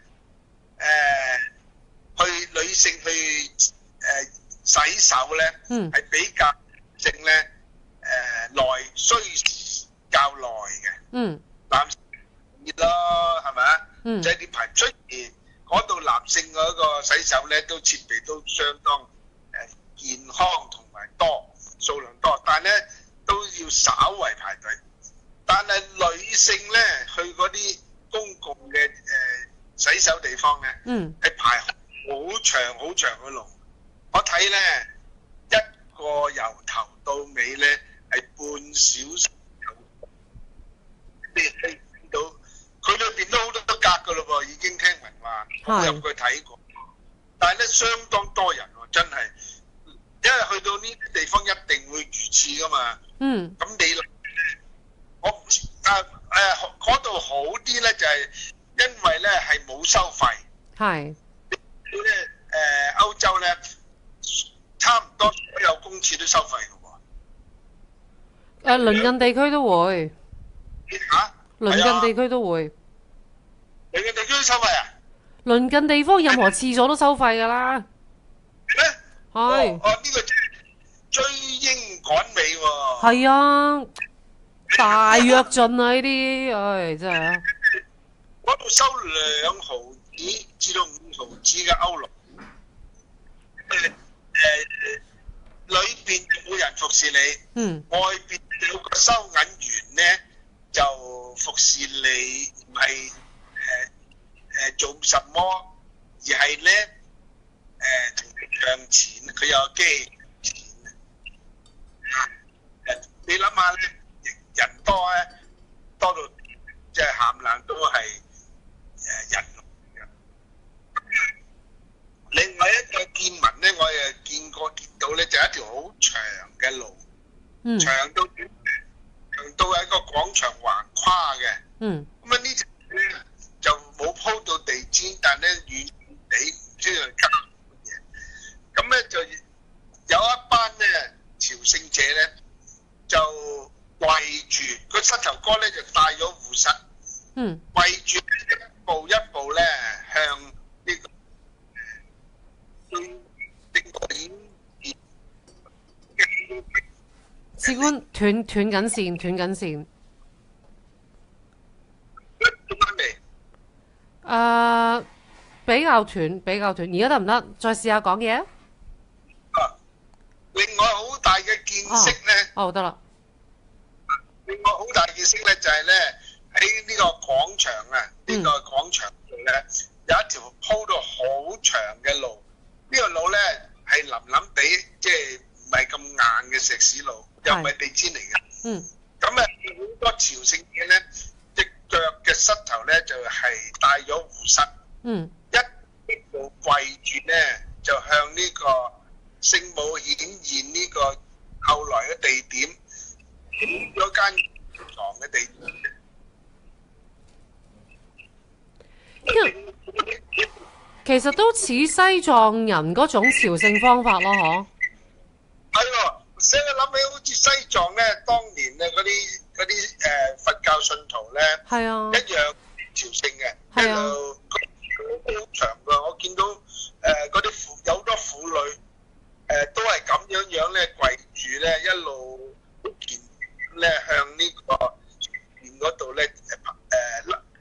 誒，去女性去誒洗手咧， 嗯， 係比較性咧誒耐需較耐嘅， 嗯， 男性熱咯，係咪啊？ 嗯， 即係呢排雖然嗰度男性嗰個洗手咧都設備都相當誒健康同埋多數量多，但係咧都要稍為排隊。但係女性咧去嗰啲公共嘅誒洗手地方咧， 嗯，係排好長好長嘅路。我睇咧一個由頭到尾咧係半小時。你睇到佢裏邊都好多格噶咯喎，已經聽聞話，我入去睇過。但係咧相當多人喎，真係，因為去到呢啲地方一定會如廁噶嘛。 嗯。 咁你我唔知啊誒嗰度好啲咧，就係因為咧係冇收費。係。咧誒歐洲咧，差唔多所有公廁都收費嘅喎。誒， 鄰近地區都會。 嚇？ 鄰近地區都會。 鄰近地區都收費啊？ 鄰近地方任何廁所都收費㗎啦。 咩？ 係。 哦，呢個真係追英趕美喎。 係啊，大躍進啊！呢啲，唉，真係。 嗰度收兩毫子至到五毫子嘅歐羅。誒誒，裏邊冇人服侍你。嗯。外邊有個收銀員咧。就服侍你，唔係誒誒做什麼，而係咧誒同你唱錢，佢有機錢啊！誒，你諗下咧，人多咧，多到即係冚唪唥都係誒人嘅。另外一個見聞咧，我誒見過見到咧，就一條好長嘅路，嗯、長到〜到喺個廣場橫跨嘅，嗯，咁啊呢條咧就冇鋪到地氈，但咧遠地唔知係加乜嘢，咁咧就有一班咧朝聖者咧就圍住個膝頭哥咧就戴咗護膝，嗯，圍住一步一步咧向呢個正個點。 司官斷斷緊線，斷緊線。 做翻未？ 誒，比較斷，比較斷。而家得唔得？再試下講嘢啊！ 啊，另外好大嘅見識咧。 哦，得啦。 另外好大嘅見識咧，就係咧喺呢個廣場啊，呢個廣場度咧有一條鋪到好長嘅路。呢個路咧係腍腍地，即係唔係咁硬嘅石屎路。又唔係地氈嚟嘅，嗯，咁啊好多朝聖者咧，隻腳嘅膝頭咧就係戴咗護膝，嗯，一步跪住咧就向呢個聖母顯現呢個後來嘅地點，顯咗間堂嘅地點。 其實都似西藏人嗰種朝聖方法咯，嗬。 係喎。所以諗起好似西藏咧，當年咧嗰啲嗰啲誒佛教信徒咧，係啊，一樣朝聖嘅，一路好長㗎。我見到誒嗰啲婦有好多婦女誒都係咁樣樣咧跪住咧，一路好虔誠咧向呢個面嗰度咧誒誒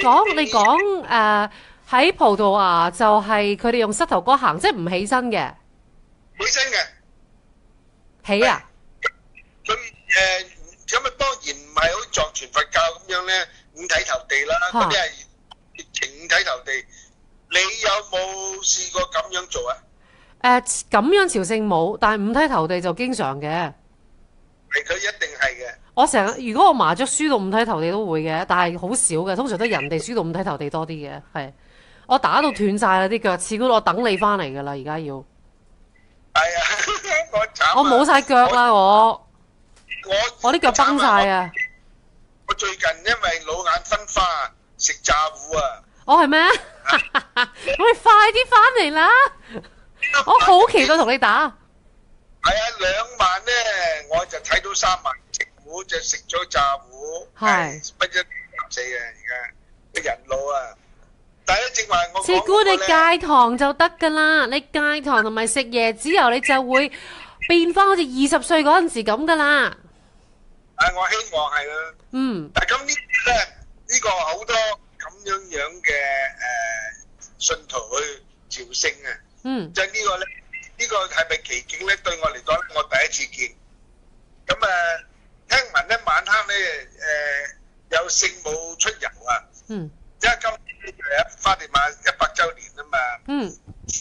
講你講誒喺葡萄牙就係佢哋用膝頭哥行，即係唔起身嘅。 起身嘅。 起啊？ 佢誒咁啊，當然唔係好似藏傳佛教咁樣咧，五體投地啦，嗰啲係情五體投地。你有冇試過咁樣做啊？ 誒咁樣朝聖冇，但係五體投地就經常嘅。 係佢一定係嘅。 我成日如果我麻雀輸到五體投地都會嘅，但係好少嘅，通常都係人哋輸到五體投地多啲嘅。係我打到斷晒啦啲腳趾，我等你翻嚟㗎啦，而家要。係啊，我慘。 我冇晒腳啦，我我我啲腳崩晒啊！ 我最近因為老眼昏花，食炸糊啊！ 我係咩？咁你快啲翻嚟啦！我好期待同你打。 係啊，兩萬咧，我就睇到三萬，食糊就食咗炸糊， 係不一死啊！而家啲人老啊，但係正話我師姑你戒糖就得㗎啦，你戒糖同埋食椰子油，你就會變翻好似二十歲嗰陣時咁㗎啦。 啊，我希望係啦。 嗯。 但係咁呢咧，呢個好多咁樣樣嘅誒信徒去朝聖啊。 嗯。 即係呢個咧。呢個係咪奇景咧？對我嚟講，我第一次見。咁誒，聽聞咧晚黑咧誒有聖母出遊啊。 嗯。 因為今年係花地瑪一百週年啊嘛。嗯。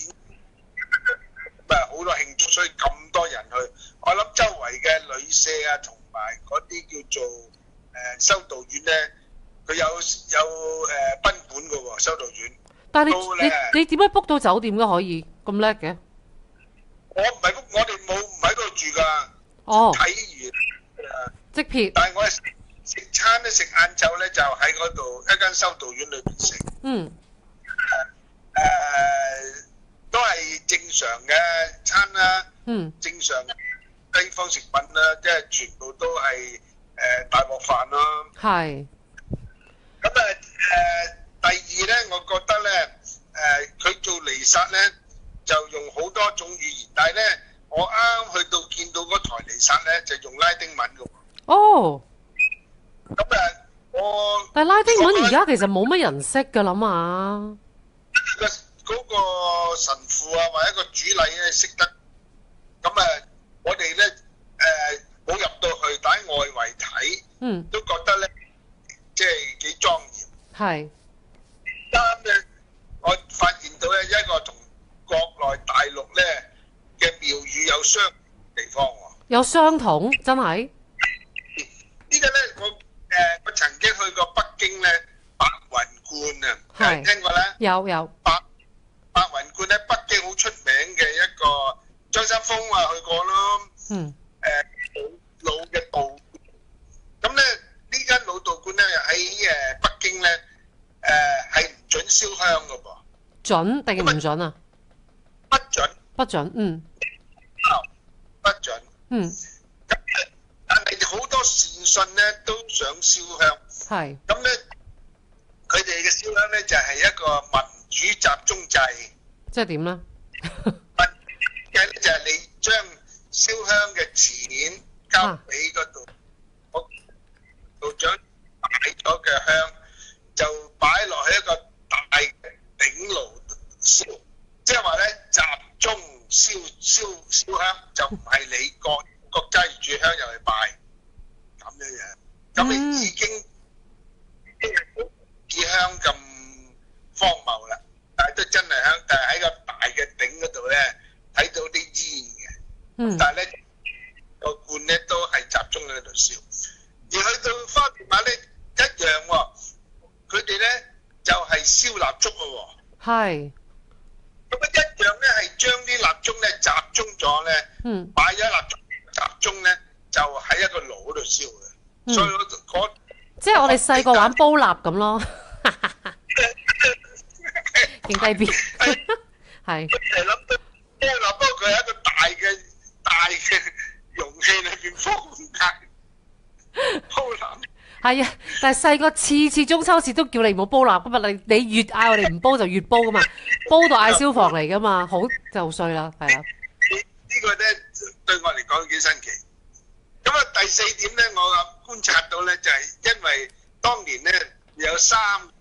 咁啊好多慶祝，所以咁多人去。我諗周圍嘅旅社啊，同埋嗰啲叫做誒修道院咧，佢有有誒賓館嘅喎，修道院。 但係你你你點樣 book 到酒店嘅可以咁叻嘅？ 我唔係，我哋冇唔喺度住噶。 哦。 睇完即撇。 但係我食食餐咧，食晏晝咧就喺嗰度一間修道院裏邊食。嗯。誒，都係正常嘅餐啦。嗯。正常西方食品啦，即係全部都係誒大鑊飯咯。係。咁啊誒，第二咧，我覺得咧誒，佢做彌撒咧。就用好多種語言，但係咧，我啱啱去到見到嗰台彌撒咧，就用拉丁文嘅喎。哦。咁誒，我但係拉丁文而家其實冇乜人識㗎啦嘛。 個嗰個神父啊，或者個主禮咧識得。咁誒，我哋咧誒冇入到去，但喺外圍睇，嗯，都覺得咧即係幾莊嚴。係。啱咧，我發現到咧一個同國內大陸咧嘅廟宇有相同地方喎， 有相同真係。 呢個咧，我誒我曾經去過北京咧，白雲觀啊，係聽過咧？ 有有。 白白雲觀咧，北京好出名嘅一個，張三豐啊去過咯。嗯。誒老老嘅道，咁咧呢間老道觀咧喺誒北京咧誒係唔準燒香㗎噃。 準定唔準啊？ 不準， 不準，嗯， 不準，嗯。咁但係好多善信咧都想燒香，係。咁咧，佢哋嘅燒香咧就係一個民主集中制。 即係點咧？ 民主嘅咧就係你將燒香嘅錢交俾嗰度，我道長擺咗嘅香就擺落去一個大嘅鼎爐燒。即係話咧，集中燒燒燒香就唔係你個個揸住香入去拜咁樣樣，咁你已經啲香咁荒謬啦，但係都真係香，但係喺個大嘅鼎嗰度咧睇到啲煙嘅，嗯，但係咧個罐咧都係集中喺度燒，而去到花地瑪咧一樣喎，佢哋咧就係燒蠟燭咯喎，係。咁啊一樣咧，係將啲蠟燭咧集中咗咧，嗯，擺咗蠟燭集中咧，就喺一個爐嗰度燒嘅。嗯、所以嗰即係我哋細個玩煲蠟咁咯，勁低 B，係。 係諗到煲蠟，不過佢係一個大嘅大嘅容器裏邊放緊煲蠟。 係啊，但係細個次次中秋節都叫你唔好煲蠟噶嘛，你你越嗌我哋唔煲就越煲噶嘛，煲到嗌消防嚟噶嘛，好就衰啦，係啊。 呢個咧對我嚟講幾新奇。咁啊第四點咧，我觀察到咧就係因為當年咧有三個牧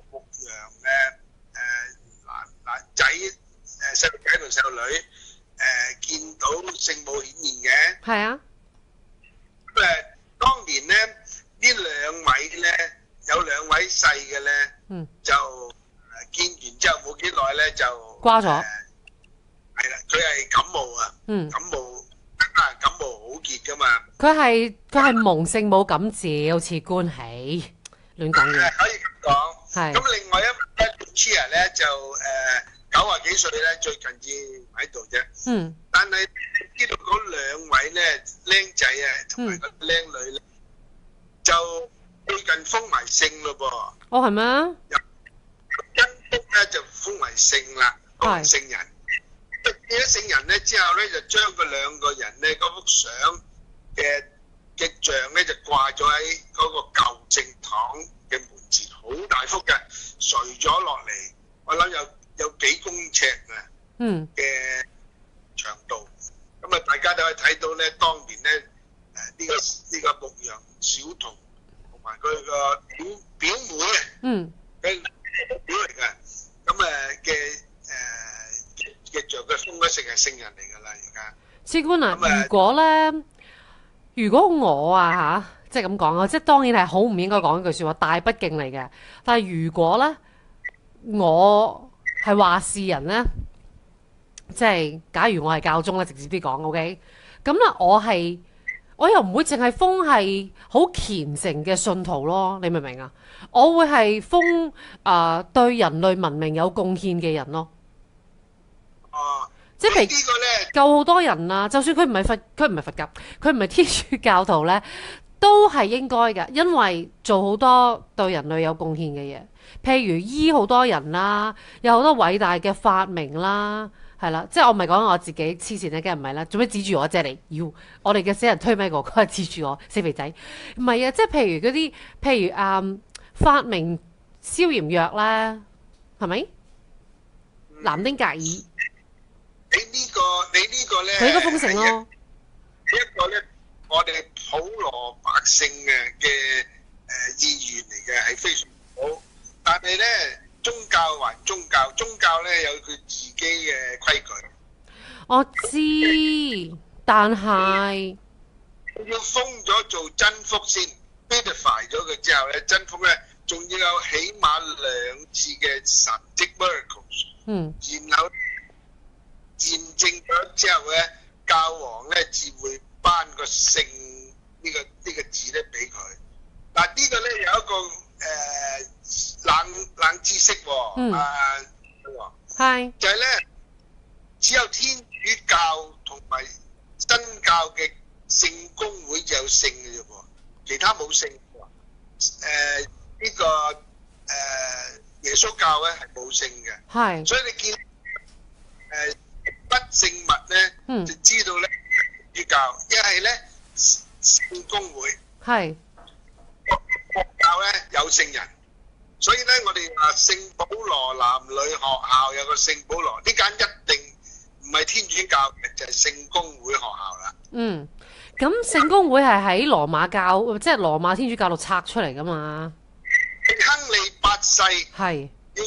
嘅誒男男仔誒細路仔同細路女誒、呃、見到聖母顯現嘅。 係啊。 咁誒當年咧呢兩位咧有兩位細嘅咧，嗯，就誒見完之後冇幾耐咧就瓜咗。 係啦，佢係感冒啊，嗯，感冒啊感冒好結噶嘛。 佢係佢係蒙聖母感召，似觀喜，亂講嘢。 可以咁講。係。咁另外一位咧 Lucia 咧就誒九啊幾歲咧，最近至喺度啫。嗯。但係知道嗰兩位咧僆仔啊，同埋個僆女咧，就最近封埋聖咯噃。 哦，係咩？ 一封咧就封為聖啦，封為聖人。變咗聖人咧之後咧，就將佢兩個人咧嗰幅相嘅嘅像咧就掛咗喺嗰個舊正堂嘅門前，好大幅嘅，垂咗落嚟，我諗有有幾公尺啊，嗯嘅長度。咁啊，大家都可以睇到咧，當年咧誒呢個呢個牧羊小童同埋佢個表表妹啊，嗯，嘅表嚟嘅，咁誒嘅誒嘅像佢封咗聖係聖人嚟㗎啦，而家。 司官啊，如果咧，如果我啊嚇，即係咁講啊，即係當然係好唔應該講一句説話，大不敬嚟嘅。但係如果咧，我係話事人咧，即係假如我係教宗咧，直接啲講 ，OK， 咁咧我係我又唔會淨係封係好虔誠嘅信徒咯，你明唔明啊？我會係封啊、呃、對人類文明有貢獻嘅人咯。 哦， 即係譬如救好多人啊，就算佢唔係佛，佢唔係佛教，佢唔係天主教徒咧，都係應該嘅，因為做好多對人類有貢獻嘅嘢，譬如醫好多人啦，有好多偉大嘅發明啦，係啦，即係我唔係講我自己黐線咧，梗係唔係啦，做咩指住我啫？你要我哋嘅死人推咪過，佢係指住我死肥仔，唔係啊，即係譬如嗰啲，譬如啊、嗯、發明消炎藥咧，係咪？嗯、南丁格爾。 你呢個你呢個咧， 佢應該封城咯。 一個咧，我哋普羅百姓嘅嘅誒意願嚟嘅，係非常好。但係咧，宗教還宗教，宗教咧有佢自己嘅規矩。 我知，但係要封咗做真福先 ，verify 咗佢之後咧，真福咧仲要有起碼兩次嘅神蹟 miracles。嗯。然後。驗證咗之後咧，教皇咧至會頒個聖呢個呢個字咧俾佢。嗱呢個咧有一個誒冷冷知識喎，嗯，啊，係就係咧，只有天主教同埋新教嘅聖公會就有聖嘅啫喎，其他冇聖喎。誒呢個誒耶穌教咧係冇聖嘅，係，所以你見誒。不聖物咧，嗯、就知道咧，主教一係咧聖公會，係國教咧有聖人，所以咧我哋話聖保羅男女學校有個聖保羅，呢間一定唔係天主教嘅，就係、是、聖公會學校啦。嗯， 咁聖公會係喺羅馬教，即係羅馬天主教度拆出嚟噶嘛？ 亨利八世係要。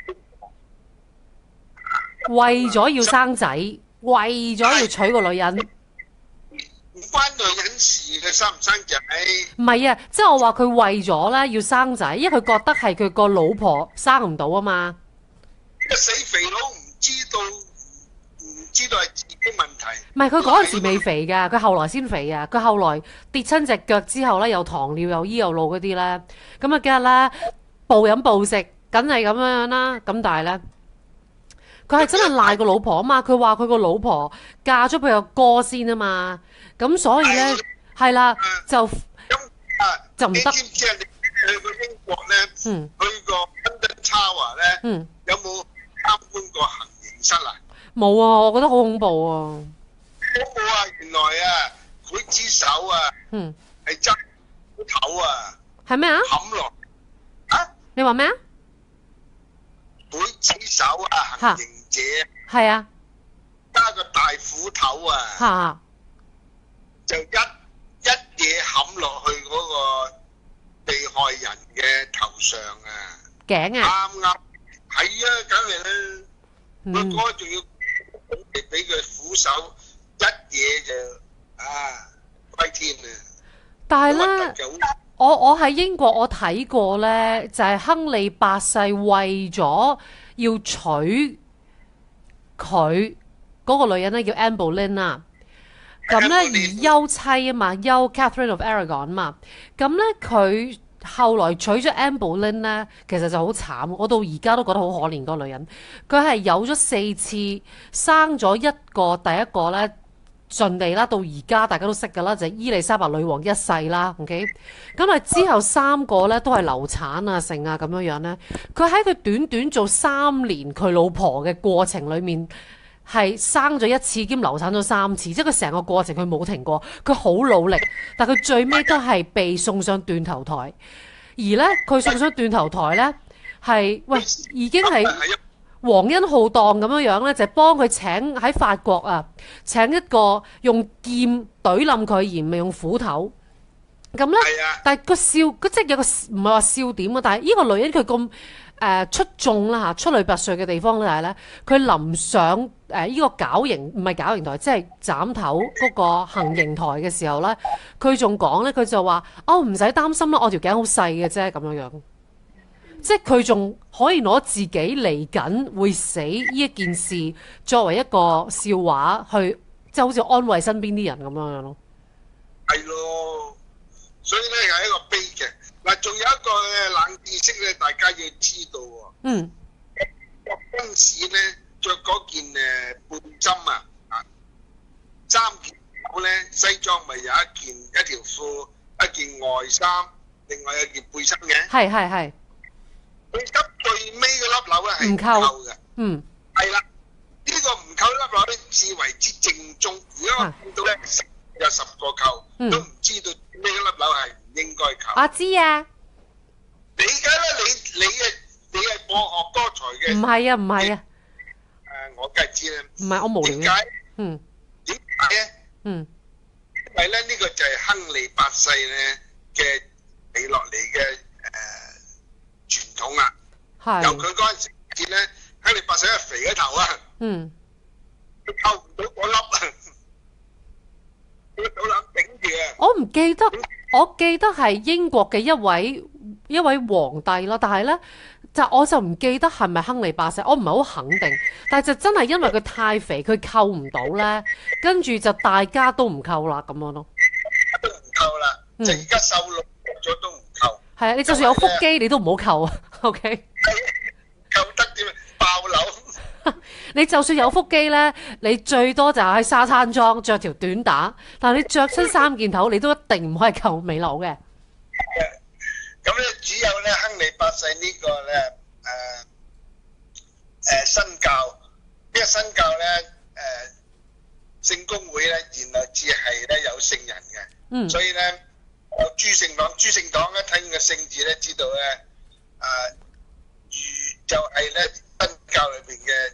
為咗要生仔，為咗要娶個女人， 唔關女人事嘅，生唔生仔。 唔係啊，即係我話佢為咗咧要生仔，因為佢覺得係佢個老婆生唔到啊嘛。 個死肥佬唔知道，唔知道係自己問題。 唔係佢嗰陣時未肥噶，佢後來先肥啊。佢後來跌親隻腳之後咧，有糖尿又醫又老嗰啲咧，咁啊，梗係啦，暴飲暴食，梗係咁樣啦。咁但係咧。佢係真係賴個老婆啊嘛！佢話佢個老婆嫁咗俾個哥先啊嘛，咁所以咧係啦，就就唔得。 你知唔知啊？你去過英國咧，嗯，去過 London Tower 咧，嗯，有冇參觀過行刑室啊？ 冇啊！我覺得好恐怖啊！ 恐怖啊！原來啊，劊子手啊，嗯，係執斧頭啊， 係咩啊？ 冚落啊！ 你話咩啊？ 劊子手啊，行刑者係啊， 加個大斧頭啊，啊就一一嘢冚落去嗰個被害人嘅頭上啊！ 頸啊？ 啱啱係啊，梗係啦。個哥仲要俾俾佢俯手，一嘢就啊歸天啊！ 但係咧，我我喺英國我睇過咧，就係、是、亨利八世為咗要娶佢嗰個女人咧，叫 Anne Boleyn 啊。咁咧而休妻啊嘛，休 Catherine of Aragon 啊嘛。咁咧佢後來娶咗 Anne Boleyn 咧，其實就好慘。我到而家都覺得好可憐嗰個女人。佢係有咗四次，生咗一個，第一個咧。順利啦，到而家大家都識㗎啦，就係、伊麗莎白女王一世啦 ，OK。咁啊之後三個咧都係流產啊、剩啊咁樣樣咧。佢喺佢短短做三年佢老婆嘅過程裏面，係生咗一次兼流產咗三次，即係佢成個過程佢冇停過，佢好努力，但佢最尾都係被送上斷頭台。而咧佢送上斷頭台咧係喂已經係。皇恩浩蕩咁樣樣咧，就係幫佢請喺法國啊，請一個用劍懟冧佢，而唔係用斧頭。咁咧，但係個笑，即係有個唔係話笑點啊。但係呢個女人佢咁誒出眾啦嚇，出類拔萃嘅地方咧係咧，佢臨上誒呢、呃這個絞刑唔係絞刑台，即係斬頭嗰個行刑台嘅時候咧，佢仲講咧，佢就話：哦唔使擔心啦，我條頸好細嘅啫，咁樣樣。即係佢仲可以攞自己嚟緊會死呢一件事作為一個笑話去，即係好似安慰身邊啲人咁樣樣咯。 係咯，所以咧係一個悲劇。嗱，仲有一個冷知識咧，大家要知道喎。嗯。軍士咧着嗰件誒半針啊，啊三件褲咧，西裝咪有一件一條褲，一件外衫，另外有件背心嘅。係係係。佢執最尾嗰粒紐咧係唔扣嘅，嗯，係啦，呢個唔扣粒紐咧至為之正宗。如果我見到咧有十個扣，都唔知道呢粒紐係唔應該扣。我知啊，你而家咧，你你嘅你係博學多才嘅，唔係啊，唔係啊，誒，我梗係知啦，唔係我無聊嘅，點解？嗯，點解咧？嗯，因為咧呢個就係亨利八世咧嘅俾落嚟嘅誒。傳統啊，由佢嗰陣時見咧，亨利八世係肥嘅頭啊，嗯，佢扣唔到嗰粒啊，佢個肚腩頂住啊。我唔記得，我記得係英國嘅一位一位皇帝咯，但係咧就我就唔記得係咪亨利八世，我唔係好肯定，但係就真係因為佢太肥，佢扣唔到咧，跟住就大家都唔扣啦咁樣咯，都唔扣啦，就而家瘦落咗都唔扣。係啊，你就算有腹肌，你都唔好扣啊。OK，扣得點爆樓？你就算有腹肌咧，你最多就喺沙灘裝着條短打，但係你着親三件頭，你都一定唔可以扣尾樓嘅。咁咧，只有咧亨利八世呢個咧誒誒新教，呢個新教咧誒聖公會咧，原來只係咧有聖人嘅，嗯，所以咧。諸聖黨，諸聖黨咧睇個聖字咧，知道咧，啊，如就係咧新教裏邊嘅誒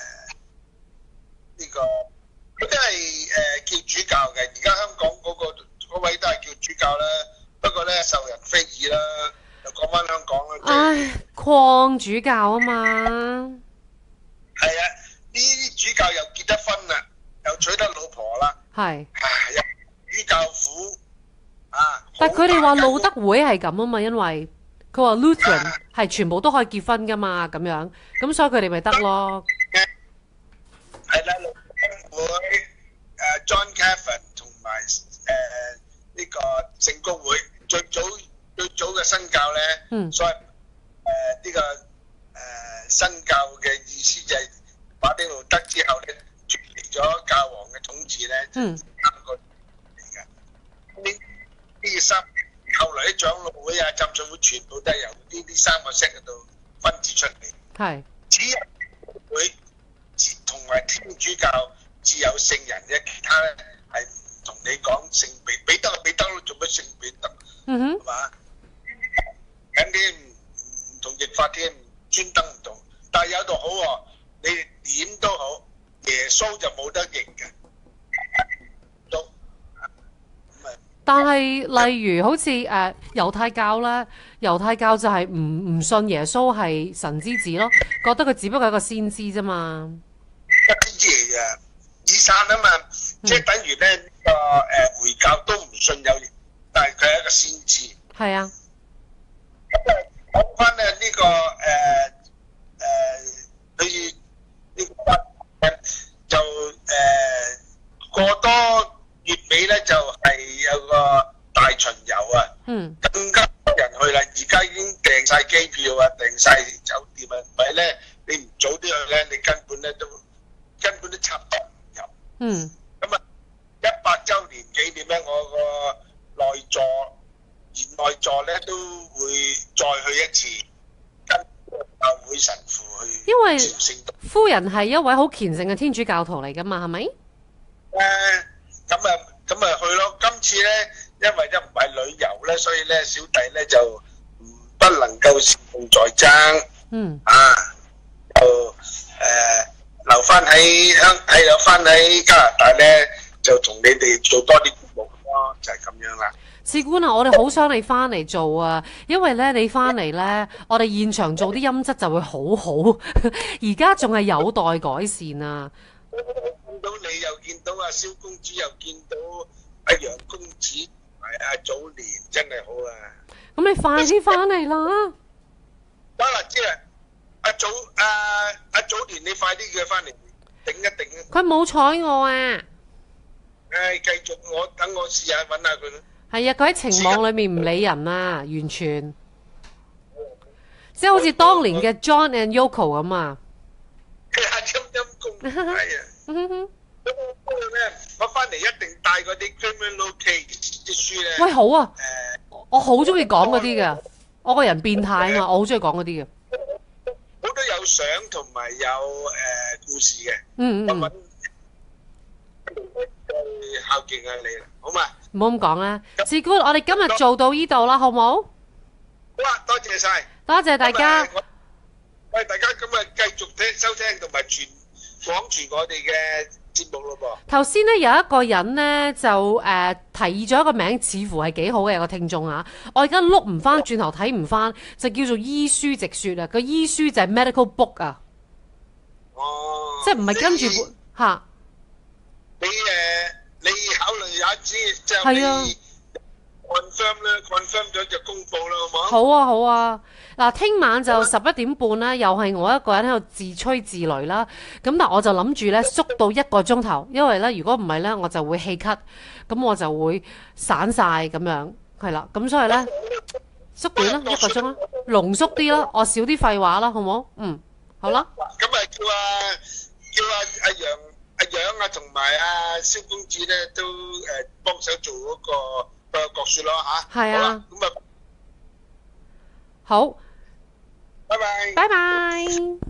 呢個，佢都係誒叫主教嘅。而家香港嗰個嗰位都係叫主教啦，不過咧受人非議啦。又講翻香港啦，唉，礦主教啊嘛。係啊，呢啲主教又結得婚啦，又娶得老婆啦。係。啊，又主教府。啊、但係佢哋話路德會係咁啊嘛，因為佢話 Lutheran 係全部都可以結婚噶嘛，咁樣，咁所以佢哋咪得咯。係啦，路德會誒 John Calvin 同埋誒呢個聖公會最早最早嘅新教咧，嗯，所以誒呢個誒新教嘅意思就係馬丁路德之後咧脫離咗教皇嘅統治咧，嗯，三個嚟嘅。呢三後來啲長老會啊、浸信會全部都係由呢啲三個 set 度分支出嚟。係。只有會同埋天主教自有聖人嘅，其他咧係唔同你講聖彼彼得啊，彼得做乜聖彼得？嗯哼。係嘛？咁啲唔唔同譯法添，專登唔同。但係有度好喎，你點都好，耶穌就冇得譯嘅。 但係例如好似誒猶太教咧，猶太教就係唔唔信耶穌係神之子咯，覺得佢只不過係一個先知啫嘛。 先知嚟嘅，以撒啊嘛，即係等於咧呢個誒回教都唔信有，但係佢係一個先知。係啊。講翻咧呢個誒誒，佢呢個就誒過多。月尾咧就係、是、有個大巡遊啊，嗯，更加多人去啦。而家已經訂晒機票啊，訂晒酒店啊，唔係咧，你唔早啲去咧，你根本咧都根本都插唔入。嗯，咁啊，一百週年紀念咧，我個內座現內座咧都會再去一次，跟教會神父去。因為夫人係一位好虔誠嘅天主教徒嚟㗎嘛，係咪？誒、呃。咁啊，咁啊去咯！今次咧，因為都唔係旅遊咧，所以咧小弟咧就唔不能夠善共在爭。嗯。啊，就誒、呃、留翻喺香，係留翻喺加拿大咧，就同你哋做多啲節目咯，就係、是、咁樣啦。士官啊，我哋好想你翻嚟做啊，因為咧你翻嚟咧，我哋現場做啲音質就會好好，而家仲係有待改善啊。見到你又見到阿蕭公主，又見到阿楊公子，係阿早年，真係好啊！咁你快啲翻嚟啦！得啦，知啦。阿早阿阿早年，你快啲叫佢翻嚟頂一頂啊！佢冇睬我啊！誒，繼續我等我試下揾下佢。係啊，佢喺情網裏面唔理人啊，完全即係好似當年嘅 John and Yoko 咁啊！佢係陰陰公，係啊！咁咧，我翻嚟一定帶嗰啲 criminal case 啲書咧。喂，好啊！誒，我好中意講嗰啲嘅，我個人變態啊嘛，我好中意講嗰啲嘅。好多有相同埋有誒故事嘅。嗯嗯。我揾孝敬下你啦，好嘛？唔好咁講啦，志官，我哋今日做到呢度啦，好冇？好啊，多謝晒，多謝大家。喂，大家今日繼續聽收聽同埋傳。廣傳我哋嘅節目咯噃。頭先咧有一個人咧就誒、呃、提議咗一個名，似乎係幾好嘅，有個聽眾啊。我而家碌唔翻轉頭睇唔翻，就叫做醫書直說啊。個醫書就係 medical book 啊。哦。即係唔係跟住嚇？你誒、呃、你考慮下先，即係你 confirm 咧 ，confirm 咗就公佈啦，好冇？好啊，好啊。嗱，聽晚就十一點半啦，又係我一個人喺度自吹自擂啦。咁但我就諗住咧縮到一個鐘頭，因為咧如果唔係咧我就會氣咳，咁我就會散晒咁樣，係啦。咁所以咧縮短啦，一個鐘啦，濃縮啲啦，我少啲廢話啦，好唔好？嗯，好啦。咁啊叫啊叫啊阿楊阿楊啊同埋阿蕭公子咧都誒幫手做嗰個個角色咯嚇。係啊。咁啊好。拜拜。拜拜。